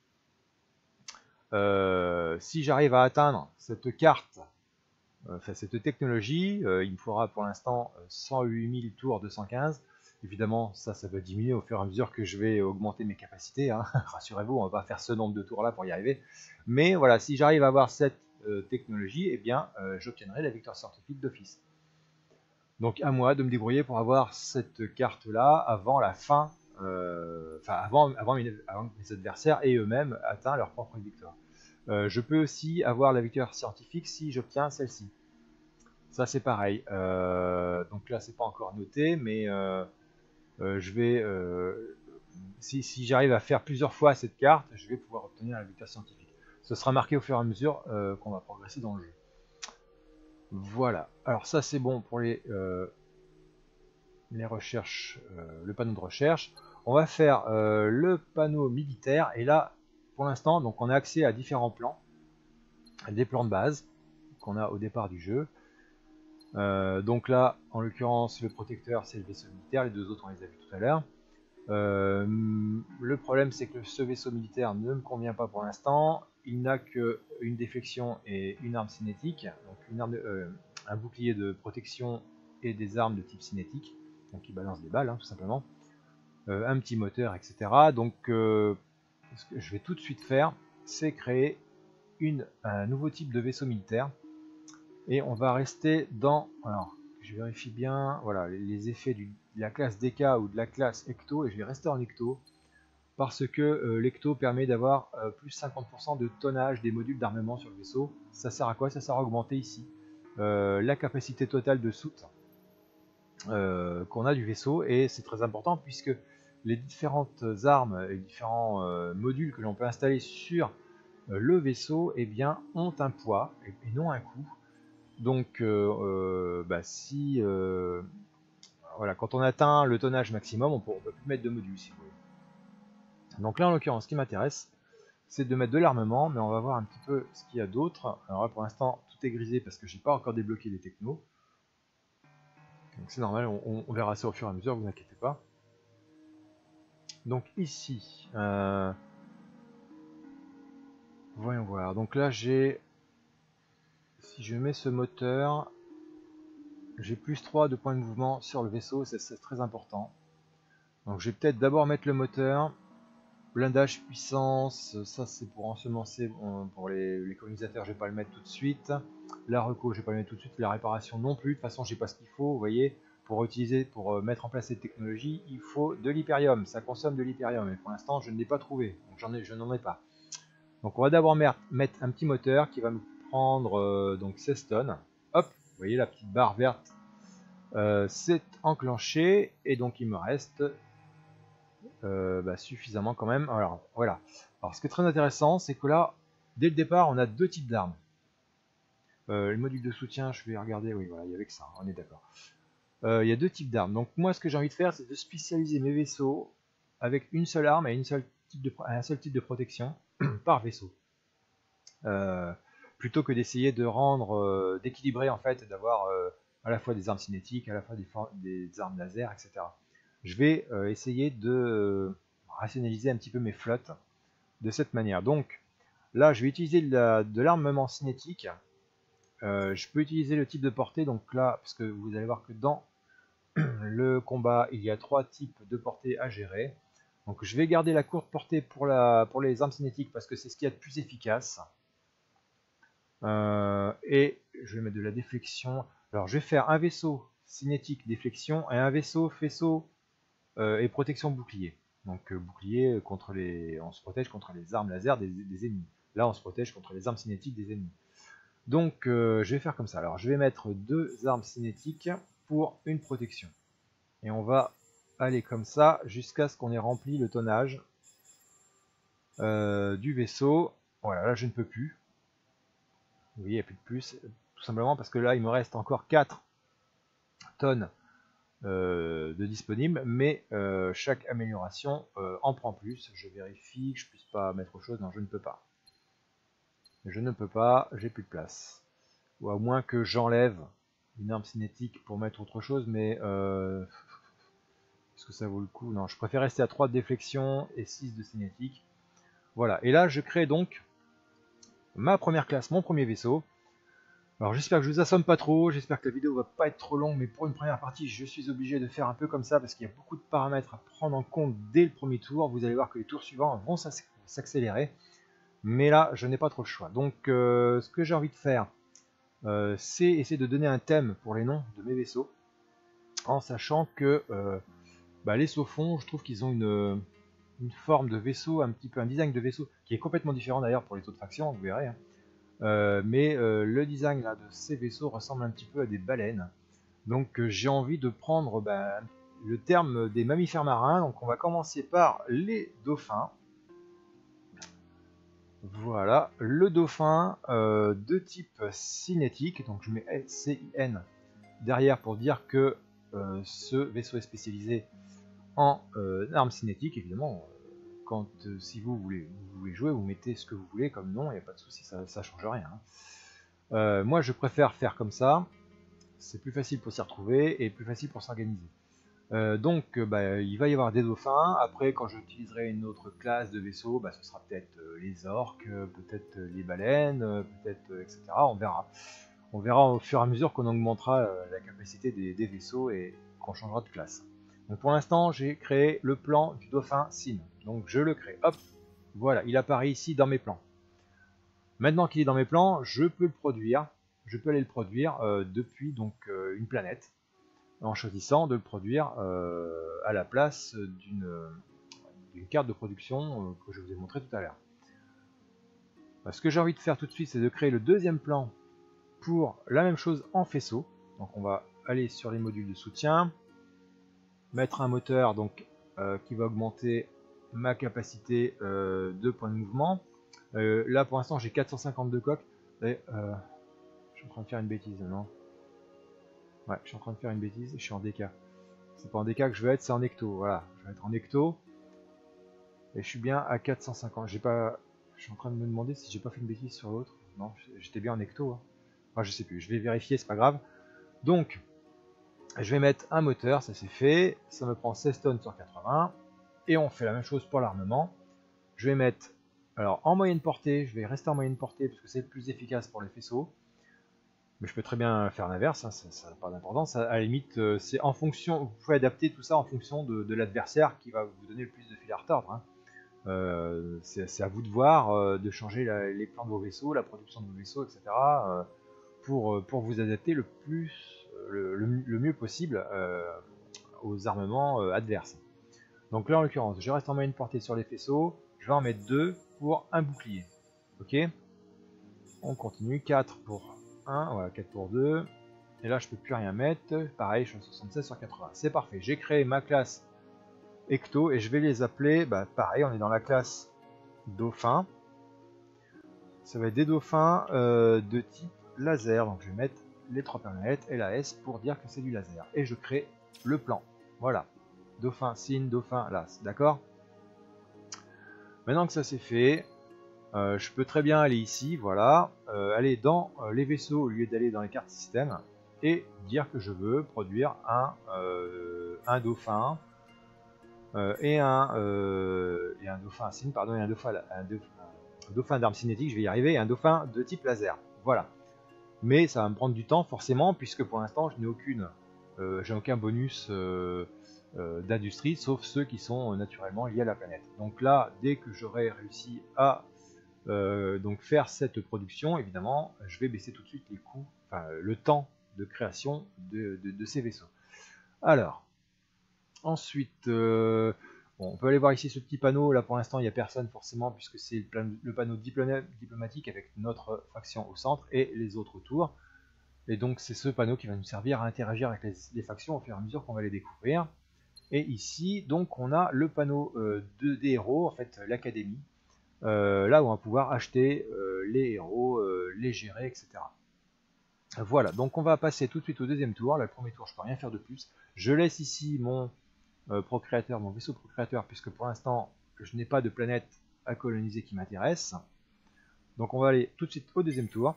euh, si j'arrive à atteindre cette carte, euh, enfin cette technologie, euh, il me faudra pour l'instant cent huit mille tours deux cent quinze. Évidemment, ça, ça va diminuer au fur et à mesure que je vais augmenter mes capacités. Hein. Rassurez-vous, on va pas faire ce nombre de tours-là pour y arriver. Mais voilà, si j'arrive à avoir cette euh, technologie, eh bien, euh, j'obtiendrai la victoire scientifique d'office. Donc à moi de me débrouiller pour avoir cette carte-là avant la fin, euh, enfin avant, avant, mes, avant que mes adversaires aient eux-mêmes atteint leur propre victoire. Euh, je peux aussi avoir la victoire scientifique si j'obtiens celle-ci. Ça c'est pareil. Euh, donc là c'est pas encore noté, mais euh, euh, je vais, euh, si, si j'arrive à faire plusieurs fois cette carte, je vais pouvoir obtenir la victoire scientifique. Ce sera marqué au fur et à mesure euh, qu'on va progresser dans le jeu. Voilà, alors ça c'est bon pour les, euh, les recherches, euh, le panneau de recherche. On va faire euh, le panneau militaire, et là pour l'instant donc on a accès à différents plans, des plans de base qu'on a au départ du jeu. Euh, donc là en l'occurrence le protecteur c'est le vaisseau militaire, les deux autres on les a vus tout à l'heure. Euh, le problème c'est que ce vaisseau militaire ne me convient pas pour l'instant, il n'a qu'une déflexion et une arme cinétique, donc une arme de, euh, un bouclier de protection et des armes de type cinétique, donc qui balance des balles hein, tout simplement, euh, un petit moteur, et cetera. Donc euh, ce que je vais tout de suite faire, c'est créer une, un nouveau type de vaisseau militaire, et on va rester dans, alors je vérifie bien, voilà, les effets du, de la classe D K ou de la classe Ecto, et je vais rester en Ecto, parce que euh, l'Ecto permet d'avoir euh, plus cinquante pour cent de tonnage des modules d'armement sur le vaisseau. Ça sert à quoi? Ça sert à augmenter ici euh, la capacité totale de soute euh, qu'on a du vaisseau, et c'est très important puisque les différentes armes et différents euh, modules que l'on peut installer sur euh, le vaisseau eh bien, ont un poids et, et non un coût. Donc euh, euh, bah, si euh, voilà, quand on atteint le tonnage maximum, on ne peut plus mettre de modules si vous voulez. Donc là en l'occurrence ce qui m'intéresse c'est de mettre de l'armement, mais on va voir un petit peu ce qu'il y a d'autre. Alors là pour l'instant tout est grisé parce que j'ai pas encore débloqué les technos. Donc c'est normal, on, on verra ça au fur et à mesure, vous inquiétez pas. Donc ici, euh, voyons voir, donc là j'ai, si je mets ce moteur, j'ai plus trois de points de mouvement sur le vaisseau, c'est très important. Donc je vais peut-être d'abord mettre le moteur, blindage puissance, ça c'est pour ensemencer, pour les, les colonisateurs je vais pas le mettre tout de suite, la reco je vais pas le mettre tout de suite, la réparation non plus, de toute façon j'ai pas ce qu'il faut, vous voyez. Pour utiliser, pour mettre en place cette technologie, il faut de l'hyperium, ça consomme de l'hyperium, et pour l'instant je ne l'ai pas trouvé, donc j'en ai, je n'en ai pas. Donc on va d'abord mettre un petit moteur qui va me prendre euh, donc seize tonnes. Hop, vous voyez la petite barre verte, euh, c'est enclenché et donc il me reste euh, bah, suffisamment quand même. Alors voilà. Alors ce qui est très intéressant, c'est que là, dès le départ, on a deux types d'armes. Euh, le module de soutien, je vais regarder. Oui, voilà, il y avait que ça. On est d'accord. Euh, il y a deux types d'armes. Donc moi, ce que j'ai envie de faire, c'est de spécialiser mes vaisseaux avec une seule arme et une seule type de, un seul type de protection par vaisseau. Euh, plutôt que d'essayer de rendre, euh, d'équilibrer en fait, d'avoir euh, à la fois des armes cinétiques, à la fois des, des armes laser, et cetera. Je vais euh, essayer de euh, rationaliser un petit peu mes flottes de cette manière. Donc là, je vais utiliser de l'armement cinétique. Euh, je peux utiliser le type de portée. Donc là, parce que vous allez voir que dans le combat, il y a trois types de portée à gérer. Donc je vais garder la courte portée pour, la, pour les armes cinétiques parce que c'est ce qu'il y a de plus efficace. Euh, et je vais mettre de la déflexion. Alors je vais faire un vaisseau cinétique déflexion et un vaisseau faisceau euh, et protection bouclier. Donc euh, bouclier contre les, on se protège contre les armes laser des, des ennemis. Là on se protège contre les armes cinétiques des ennemis. Donc euh, je vais faire comme ça. Alors je vais mettre deux armes cinétiques pour une protection. Et on va aller comme ça jusqu'à ce qu'on ait rempli le tonnage euh, du vaisseau. Voilà, là je ne peux plus. Vous voyez, il n'y a plus de plus, tout simplement parce que là il me reste encore quatre tonnes euh, de disponibles, mais euh, chaque amélioration euh, en prend plus. Je vérifie que je puisse pas mettre autre chose. Non, je ne peux pas. Je ne peux pas, j'ai plus de place. Ou à moins que j'enlève une arme cinétique pour mettre autre chose, mais euh, est-ce que ça vaut le coup? Non, je préfère rester à trois de déflexion et six de cinétique. Voilà, et là je crée donc ma première classe, mon premier vaisseau. Alors j'espère que je vous assomme pas trop, j'espère que la vidéo va pas être trop longue, mais pour une première partie je suis obligé de faire un peu comme ça parce qu'il y a beaucoup de paramètres à prendre en compte dès le premier tour. Vous allez voir que les tours suivants vont s'accélérer, mais là je n'ai pas trop le choix. Donc euh, ce que j'ai envie de faire, euh, c'est essayer de donner un thème pour les noms de mes vaisseaux, en sachant que euh, bah, les Sophons, je trouve qu'ils ont une, une forme de vaisseau, un petit peu un design de vaisseau qui est complètement différent d'ailleurs pour les autres factions, vous verrez. Hein. Euh, mais euh, le design là, de ces vaisseaux ressemble un petit peu à des baleines. Donc euh, j'ai envie de prendre bah, le terme des mammifères marins. Donc on va commencer par les dauphins. Voilà, le dauphin euh, de type cinétique. Donc je mets C I N derrière pour dire que euh, ce vaisseau est spécialisé en euh, armes cinétiques. Évidemment, quand euh, si vous voulez, vous voulez jouer, vous mettez ce que vous voulez comme nom, il n'y a pas de souci, ça ne change rien. Hein. Euh, moi je préfère faire comme ça, c'est plus facile pour s'y retrouver et plus facile pour s'organiser. Euh, donc euh, bah, il va y avoir des dauphins. Après, quand j'utiliserai une autre classe de vaisseau, bah, ce sera peut-être euh, les orques, euh, peut-être euh, les baleines, euh, peut-être euh, et cetera. On verra. On verra au fur et à mesure qu'on augmentera euh, la capacité des, des vaisseaux et qu'on changera de classe. Donc pour l'instant, j'ai créé le plan du dauphin Sim. Donc je le crée. Hop, voilà, il apparaît ici dans mes plans. Maintenant qu'il est dans mes plans, je peux le produire. Je peux aller le produire euh, depuis donc euh, une planète, en choisissant de le produire euh, à la place d'une d'une carte de production euh, que je vous ai montré tout à l'heure. Ce que j'ai envie de faire tout de suite, c'est de créer le deuxième plan pour la même chose en faisceau. Donc on va aller sur les modules de soutien, mettre un moteur donc euh, qui va augmenter ma capacité euh, de points de mouvement. Euh, là pour l'instant j'ai quatre cent cinquante-deux coques. Et, euh, je suis en train de faire une bêtise, non? Ouais, je suis en train de faire une bêtise, je suis en D K. C'est pas en D K que je veux être, c'est en hecto. Voilà, je vais être en hecto. Et je suis bien à quatre cent cinquante. J'ai pas. Je suis en train de me demander si j'ai pas fait une bêtise sur l'autre. Non, j'étais bien en hecto. Hein. Enfin, je sais plus, je vais vérifier, c'est pas grave. Donc, je vais mettre un moteur, ça c'est fait. Ça me prend seize tonnes sur quatre-vingts. Et on fait la même chose pour l'armement. Je vais mettre. Alors, en moyenne portée, je vais rester en moyenne portée parce que c'est le plus efficace pour les faisceaux. Mais je peux très bien faire l'inverse, hein, ça n'a pas d'importance. À la limite, euh, c'est en fonction, vous pouvez adapter tout ça en fonction de, de l'adversaire qui va vous donner le plus de fil à retordre. Hein. Euh, c'est à vous de voir, euh, de changer la, les plans de vos vaisseaux, la production de vos vaisseaux, et cetera. Euh, pour, pour vous adapter le plus, le, le, le mieux possible euh, aux armements euh, adverses. Donc là, en l'occurrence, je reste en moyenne portée sur les faisceaux. Je vais en mettre deux pour un bouclier. Ok. On continue, quatre pour un, voilà, quatre pour deux. Et là je peux plus rien mettre, pareil je suis à soixante-seize sur quatre-vingts. C'est parfait, j'ai créé ma classe Ecto et je vais les appeler, bah, pareil on est dans la classe Dauphin. Ça va être des dauphins euh, de type laser, donc je vais mettre les trois paramètres L A S pour dire que c'est du laser. Et je crée le plan, voilà. Dauphin, signe, dauphin, las, d'accord. Maintenant que ça c'est fait, euh, je peux très bien aller ici, voilà, euh, aller dans euh, les vaisseaux au lieu d'aller dans les cartes système et dire que je veux produire un, euh, un dauphin euh, et, un, euh, et un dauphin signe, pardon, et un dauphin, un dauphin, un dauphin d'armes cinétiques, je vais y arriver, et un dauphin de type laser, voilà. Mais ça va me prendre du temps forcément puisque pour l'instant je n'ai aucune, euh, j'ai aucun bonus euh, euh, d'industrie sauf ceux qui sont euh, naturellement liés à la planète. Donc là, dès que j'aurai réussi à euh, donc faire cette production, évidemment, je vais baisser tout de suite les coûts, enfin le temps de création de, de, de ces vaisseaux. Alors, ensuite, euh, bon, on peut aller voir ici ce petit panneau. Là pour l'instant il n'y a personne forcément puisque c'est le, le panneau diplomatique avec notre faction au centre et les autres autour. Et donc c'est ce panneau qui va nous servir à interagir avec les, les factions au fur et à mesure qu'on va les découvrir. Et ici donc on a le panneau euh, de, des héros, en fait l'académie, euh, là où on va pouvoir acheter euh, les héros, euh, les gérer, et cetera. Voilà, donc on va passer tout de suite au deuxième tour. Là, le premier tour je peux rien faire de plus. Je laisse ici mon euh, procréateur, mon vaisseau procréateur, puisque pour l'instant je n'ai pas de planète à coloniser qui m'intéresse. Donc on va aller tout de suite au deuxième tour.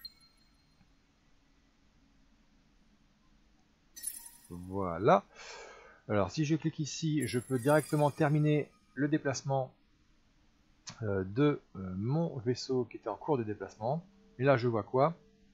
Voilà. Alors si je clique ici, je peux directement terminer le déplacement euh, de euh, mon vaisseau qui était en cours de déplacement. Et là je vois quoi?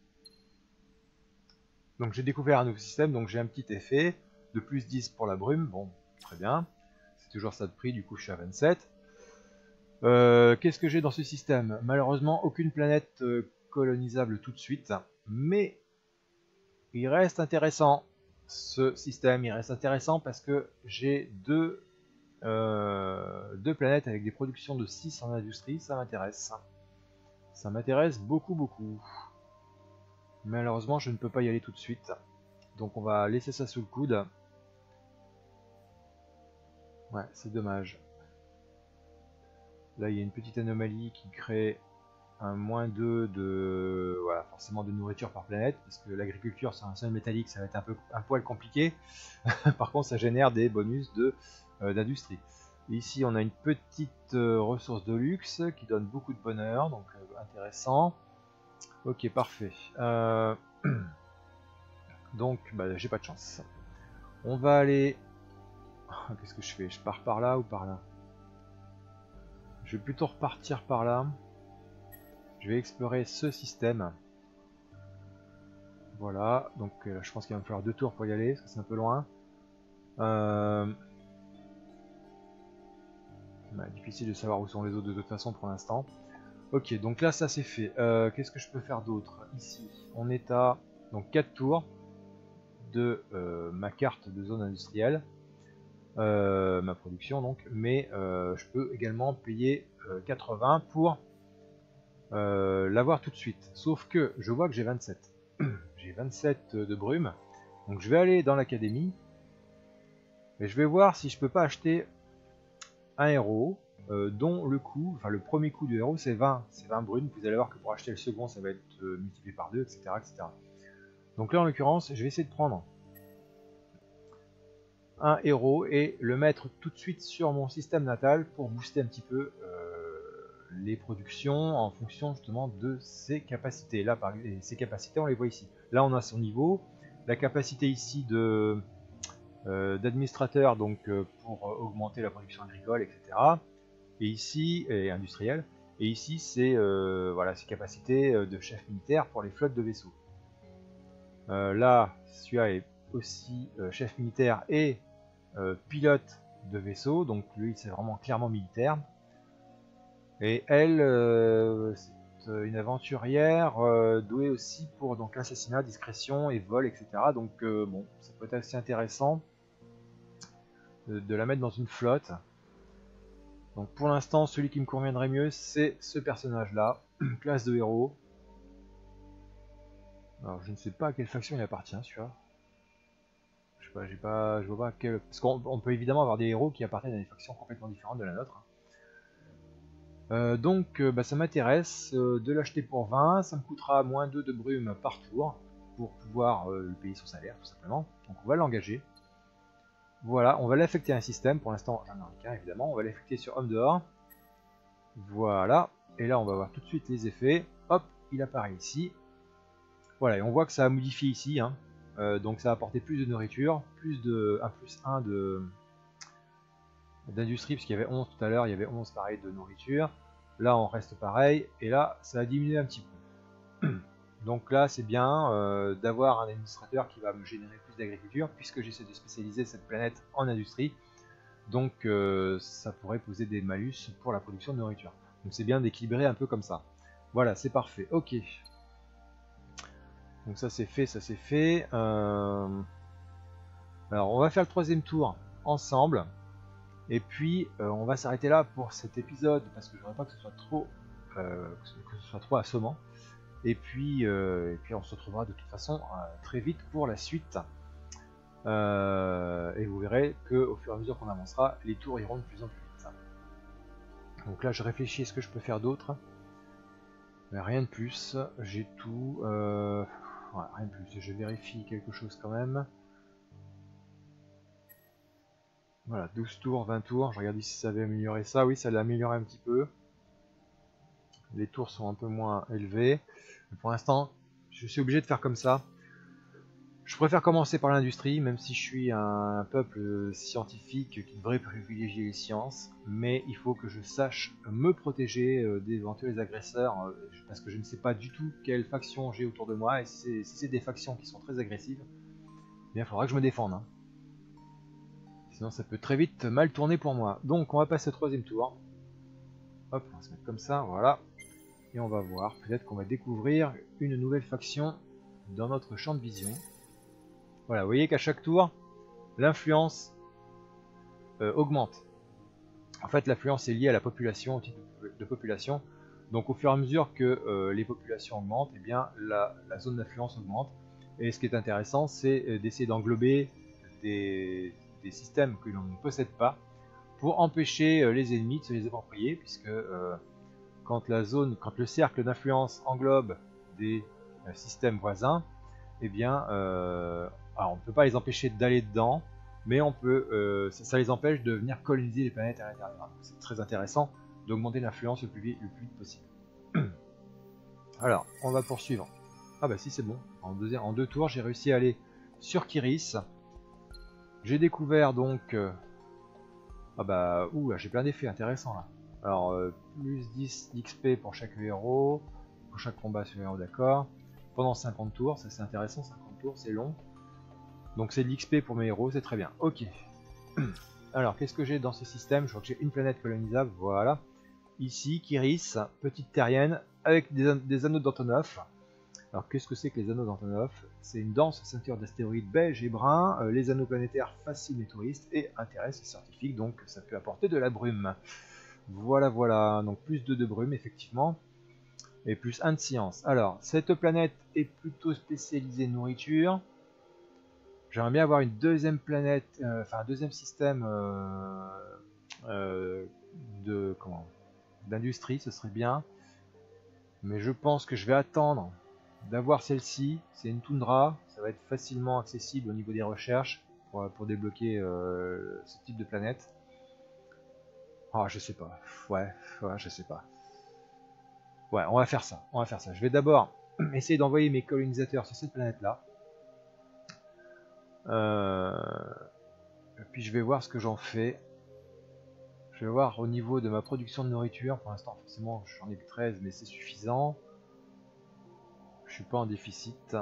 Donc j'ai découvert un nouveau système, donc j'ai un petit effet de plus dix pour la brume. Bon, très bien. C'est toujours ça de prix, du coup je suis à vingt-sept. Euh, Qu'est-ce que j'ai dans ce système? Malheureusement aucune planète euh, colonisable tout de suite, mais il reste intéressant. Ce système, il reste intéressant parce que j'ai deux, euh, deux planètes avec des productions de six en industrie, ça m'intéresse. Ça m'intéresse beaucoup beaucoup. Malheureusement je ne peux pas y aller tout de suite. Donc on va laisser ça sous le coude. Ouais, c'est dommage. Là il y a une petite anomalie qui crée un moins deux de, voilà, forcément de nourriture par planète, parce que l'agriculture sur un sol métallique ça va être un peu un poil compliqué. Par contre ça génère des bonus de euh, d'industrie. Ici on a une petite euh, ressource de luxe qui donne beaucoup de bonheur, donc euh, intéressant. Ok, parfait. Euh... donc bah, j'ai pas de chance. On va aller, qu'est-ce que je fais? Je pars par là ou par là? Je vais plutôt repartir par là. Je vais explorer ce système. Voilà, donc euh, je pense qu'il va me falloir deux tours pour y aller, parce que c'est un peu loin. Euh... Bah, difficile de savoir où sont les autres de toute façon pour l'instant. Ok, donc là ça c'est fait. Euh, Qu'est-ce que je peux faire d'autre? Ici, on est à donc quatre tours de euh, ma carte de zone industrielle. Euh, ma production donc, mais euh, je peux également payer euh, quatre-vingts pour euh, l'avoir tout de suite. Sauf que je vois que j'ai vingt-sept. J'ai vingt-sept de brume. Donc je vais aller dans l'académie. Et je vais voir si je peux pas acheter un héros euh, dont le coût, enfin le premier coût du héros c'est vingt. C'est vingt brumes. Vous allez voir que pour acheter le second ça va être euh, multiplié par deux, et cetera, et cetera. Donc là en l'occurrence je vais essayer de prendre un héros et le mettre tout de suite sur mon système natal pour booster un petit peu euh, les productions en fonction justement de ses capacités. Là, par et ses capacités, on les voit ici. Là, on a son niveau, la capacité ici de euh, d'administrateur, donc euh, pour augmenter la production agricole, et cetera. Et ici, et industrielle. Et ici, c'est euh, voilà ses capacités de chef militaire pour les flottes de vaisseaux. Euh, là, celui-là est aussi euh, chef militaire et euh, pilote de vaisseau, donc lui c'est vraiment clairement militaire. Et elle, euh, c'est une aventurière euh, douée aussi pour donc l'assassinat, discrétion et vol, et cetera. Donc euh, bon, ça peut être assez intéressant de, de la mettre dans une flotte. Donc pour l'instant, celui qui me conviendrait mieux, c'est ce personnage-là, classe de héros. Alors je ne sais pas à quelle faction il appartient celui-là. Je sais pas, j'ai pas, je vois pas quel. Parce qu'on on peut évidemment avoir des héros qui appartiennent à des factions complètement différentes de la nôtre. Euh, donc euh, bah, ça m'intéresse euh, de l'acheter pour vingt, ça me coûtera moins deux de brume par tour pour pouvoir euh, lui payer son salaire tout simplement. Donc on va l'engager. Voilà, on va l'affecter à un système, pour l'instant j'en ai qu'un évidemment, on va l'affecter sur homme dehors. Voilà, et là on va voir tout de suite les effets. Hop, il apparaît ici. Voilà, et on voit que ça a modifié ici, hein. Euh, donc ça a apporté plus de nourriture, plus de un plus un de d'industrie, puisqu'il y avait onze tout à l'heure, il y avait onze pareil de nourriture. Là on reste pareil, et là ça a diminué un petit peu. Donc là c'est bien euh, d'avoir un administrateur qui va me générer plus d'agriculture, puisque j'essaie de spécialiser cette planète en industrie. Donc euh, ça pourrait poser des malus pour la production de nourriture. Donc c'est bien d'équilibrer un peu comme ça. Voilà, c'est parfait, ok. Donc ça c'est fait, ça c'est fait. Euh... Alors on va faire le troisième tour ensemble. Et puis euh, on va s'arrêter là pour cet épisode parce que je voudrais pas que ce soit trop euh, que ce soit trop assommant. Et puis, euh, et puis on se retrouvera de toute façon euh, très vite pour la suite. Euh, et vous verrez que au fur et à mesure qu'on avancera, les tours iront de plus en plus vite. Donc là je réfléchis à ce que je peux faire d'autre. Rien de plus, j'ai tout. Euh... Ouais, rien de plus, je vérifie quelque chose quand même. Voilà, douze tours, vingt tours, je regarde si ça avait amélioré ça. Oui, ça l'a amélioré un petit peu. Les tours sont un peu moins élevés. Mais pour l'instant, je suis obligé de faire comme ça. Je préfère commencer par l'industrie, même si je suis un peuple scientifique qui devrait privilégier les sciences. Mais il faut que je sache me protéger d'éventuels agresseurs, parce que je ne sais pas du tout quelle faction j'ai autour de moi. Et si c'est des factions qui sont très agressives, eh bien, il faudra que je me défende. Hein. Sinon ça peut très vite mal tourner pour moi. Donc on va passer au troisième tour. Hop, on va se mettre comme ça, voilà. Et on va voir, peut-être qu'on va découvrir une nouvelle faction dans notre champ de vision. Voilà, vous voyez qu'à chaque tour, l'influence euh, augmente. En fait, l'influence est liée à la population, au type de population. Donc au fur et à mesure que euh, les populations augmentent, eh bien la, la zone d'influence augmente. Et ce qui est intéressant, c'est d'essayer d'englober des, des systèmes que l'on ne possède pas pour empêcher euh, les ennemis de se les approprier, puisque euh, quand la zone, quand le cercle d'influence englobe des euh, systèmes voisins, eh bien, euh, alors on ne peut pas les empêcher d'aller dedans, mais on peut, euh, ça, ça les empêche de venir coloniser les planètes à l'intérieur. C'est très intéressant d'augmenter l'influence le plus vite, le plus vite possible. Alors, on va poursuivre. Ah bah si, c'est bon. En deux, en deux tours, j'ai réussi à aller sur Kyris. J'ai découvert donc... Euh, ah bah, ouh, j'ai plein d'effets intéressants là. Alors, euh, plus dix d'X P pour chaque héros, pour chaque combat sur héros, d'accord. Pendant cinquante tours, ça c'est intéressant, cinquante tours, c'est long. Donc c'est de l'X P pour mes héros, c'est très bien. Ok. Alors, qu'est-ce que j'ai dans ce système? Je vois que j'ai une planète colonisable, voilà. Ici, Kyris, petite terrienne, avec des, des anneaux d'Antonov. Alors, qu'est-ce que c'est que les anneaux d'Antonov? C'est une dense ceinture d'astéroïdes beige et brun. Euh, les anneaux planétaires fascinent les touristes et intéressent les scientifiques, donc ça peut apporter de la brume. Voilà, voilà. Donc plus deux de brume, effectivement. Et plus un de science. Alors, cette planète est plutôt spécialisée nourriture. J'aimerais bien avoir une deuxième planète, euh, enfin un deuxième système euh, euh, de comment d'industrie, ce serait bien. Mais je pense que je vais attendre d'avoir celle-ci. C'est une toundra, ça va être facilement accessible au niveau des recherches pour, pour débloquer euh, ce type de planète. Ah, je sais pas. Ouais, ouais, je sais pas. Ouais, on va faire ça. On va faire ça. Je vais d'abord essayer d'envoyer mes colonisateurs sur cette planète-là. Euh... Et puis je vais voir ce que j'en fais. Je vais voir au niveau de ma production de nourriture. Pour l'instant, forcément, j'en ai que treize, mais c'est suffisant. Je suis pas en déficit.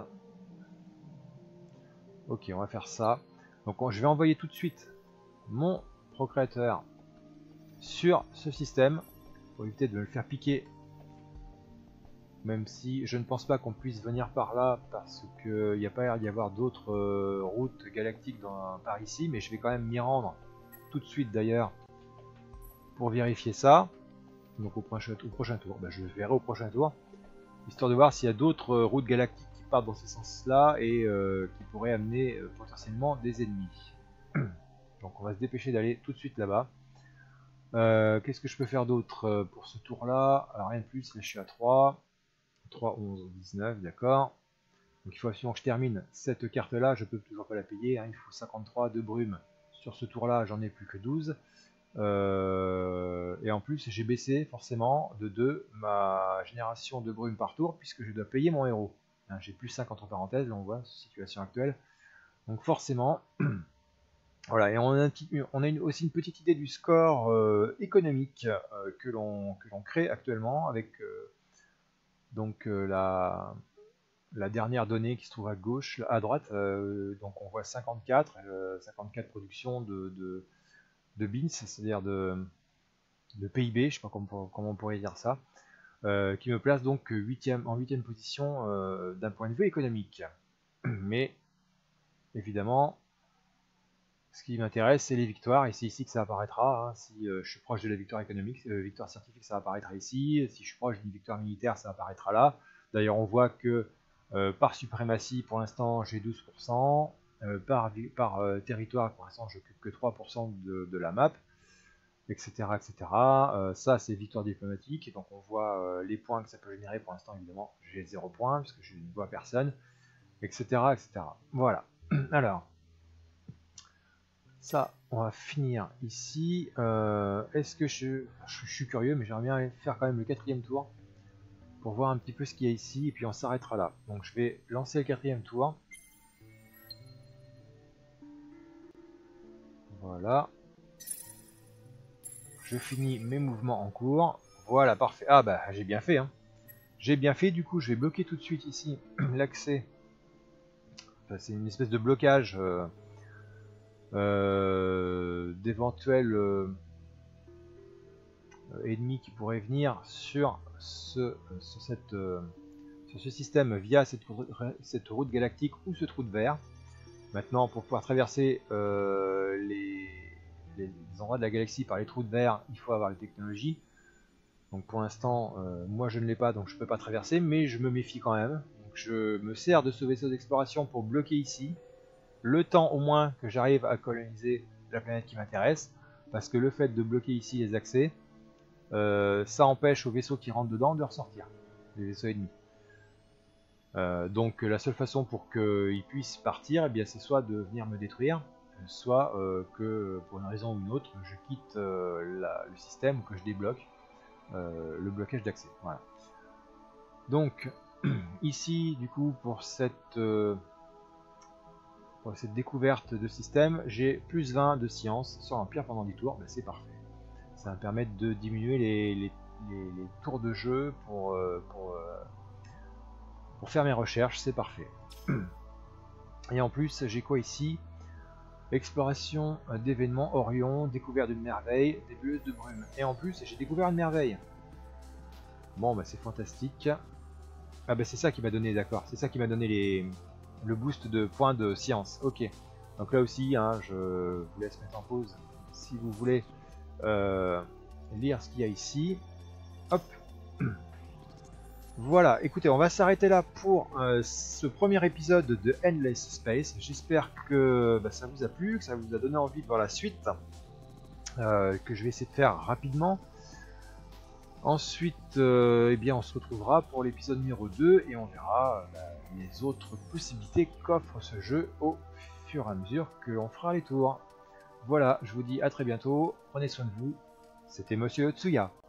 Ok, on va faire ça. Donc je vais envoyer tout de suite mon procréateur sur ce système pour éviter de me le faire piquer. Même si je ne pense pas qu'on puisse venir par là parce qu'il n'y a pas l'air d'y avoir d'autres euh, routes galactiques dans, par ici, mais je vais quand même m'y rendre tout de suite d'ailleurs pour vérifier ça. Donc au prochain, au prochain tour, ben, je verrai au prochain tour, histoire de voir s'il y a d'autres routes galactiques qui partent dans ce sens-là et euh, qui pourraient amener euh, potentiellement des ennemis. Donc on va se dépêcher d'aller tout de suite là-bas. Euh, Qu'est-ce que je peux faire d'autre pour ce tour-là? Alors rien de plus, là je suis à trois. trois, onze, dix-neuf, d'accord. Donc il faut absolument que je termine cette carte-là, je peux toujours pas la payer, hein. Il faut cinquante-trois de brume. Sur ce tour-là, j'en ai plus que douze. Euh, et en plus, j'ai baissé forcément de deux ma génération de brume par tour, puisque je dois payer mon héros. Hein, j'ai plus cinq entre parenthèses, là on voit, situation actuelle. Donc forcément, voilà, et on a, un petit, on a une, aussi une petite idée du score euh, économique euh, que l'on crée actuellement avec euh, donc euh, la, la dernière donnée qui se trouve à gauche, à droite. Euh, donc on voit cinquante-quatre, euh, cinquante-quatre productions de, de de B I N S, c'est-à-dire de, de P I B, je ne sais pas comment, comment on pourrait dire ça, euh, qui me place donc huitième, en huitième position euh, d'un point de vue économique. Mais évidemment, ce qui m'intéresse, c'est les victoires, et c'est ici que ça apparaîtra. Hein. Si euh, je suis proche de la victoire économique, euh, victoire scientifique, ça apparaîtra ici. Si je suis proche d'une victoire militaire, ça apparaîtra là. D'ailleurs, on voit que euh, par suprématie, pour l'instant, j'ai douze pour cent. Euh, par par euh, territoire, pour l'instant, je n'occupe que trois pour cent de, de la map, et cetera, et cetera. Euh, ça, c'est victoire diplomatique, et donc on voit euh, les points que ça peut générer. Pour l'instant, évidemment, j'ai zéro point, puisque je ne vois personne, et cetera, et cetera. Voilà. Alors, ça, on va finir ici. Euh, Est-ce que je, je... Je suis curieux, mais j'aimerais bien faire quand même le quatrième tour, pour voir un petit peu ce qu'il y a ici, et puis on s'arrêtera là. Donc je vais lancer le quatrième tour. Voilà. Je finis mes mouvements en cours. Voilà, parfait. Ah bah j'ai bien fait. Hein. J'ai bien fait, du coup je vais bloquer tout de suite ici l'accès. Enfin, c'est une espèce de blocage euh, euh, d'éventuels euh, ennemis qui pourraient venir sur ce, sur cette, euh, sur ce système via cette, cette route galactique ou ce trou de verre. Maintenant, pour pouvoir traverser euh, les, les endroits de la galaxie par les trous de verre, il faut avoir la technologie. Donc pour l'instant, euh, moi je ne l'ai pas, donc je ne peux pas traverser, mais je me méfie quand même. Donc je me sers de ce vaisseau d'exploration pour bloquer ici, le temps au moins que j'arrive à coloniser la planète qui m'intéresse, parce que le fait de bloquer ici les accès, euh, ça empêche aux vaisseaux qui rentrent dedans de ressortir, les vaisseaux ennemis. Euh, donc la seule façon pour qu'ils puissent partir, eh bien c'est soit de venir me détruire, soit euh, que pour une raison ou une autre, je quitte euh, la, le système ou que je débloque euh, le blocage d'accès. Voilà. Donc ici du coup pour cette, euh, pour cette découverte de système, j'ai plus vingt de science sur l'Empire pendant dix tours, ben, c'est parfait. Ça va me permettre de diminuer les, les, les, les tours de jeu pour, euh, pour euh, Pour faire mes recherches, c'est parfait. Et en plus, j'ai quoi ici? Exploration d'événements, Orion, découverte d'une merveille, nébuleuse de brume. Et en plus, j'ai découvert une merveille. Bon, bah c'est fantastique. Ah bah c'est ça qui m'a donné, d'accord. C'est ça qui m'a donné les... le boost de points de science. Ok. Donc là aussi, hein, je vous laisse mettre en pause si vous voulez euh, lire ce qu'il y a ici. Hop. Voilà, écoutez, on va s'arrêter là pour euh, ce premier épisode de Endless Space. J'espère que bah, ça vous a plu, que ça vous a donné envie de voir la suite, euh, que je vais essayer de faire rapidement. Ensuite, euh, eh bien, on se retrouvera pour l'épisode numéro deux et on verra euh, les autres possibilités qu'offre ce jeu au fur et à mesure que l'on fera les tours. Voilà, je vous dis à très bientôt, prenez soin de vous, c'était Monsieur Tsuya.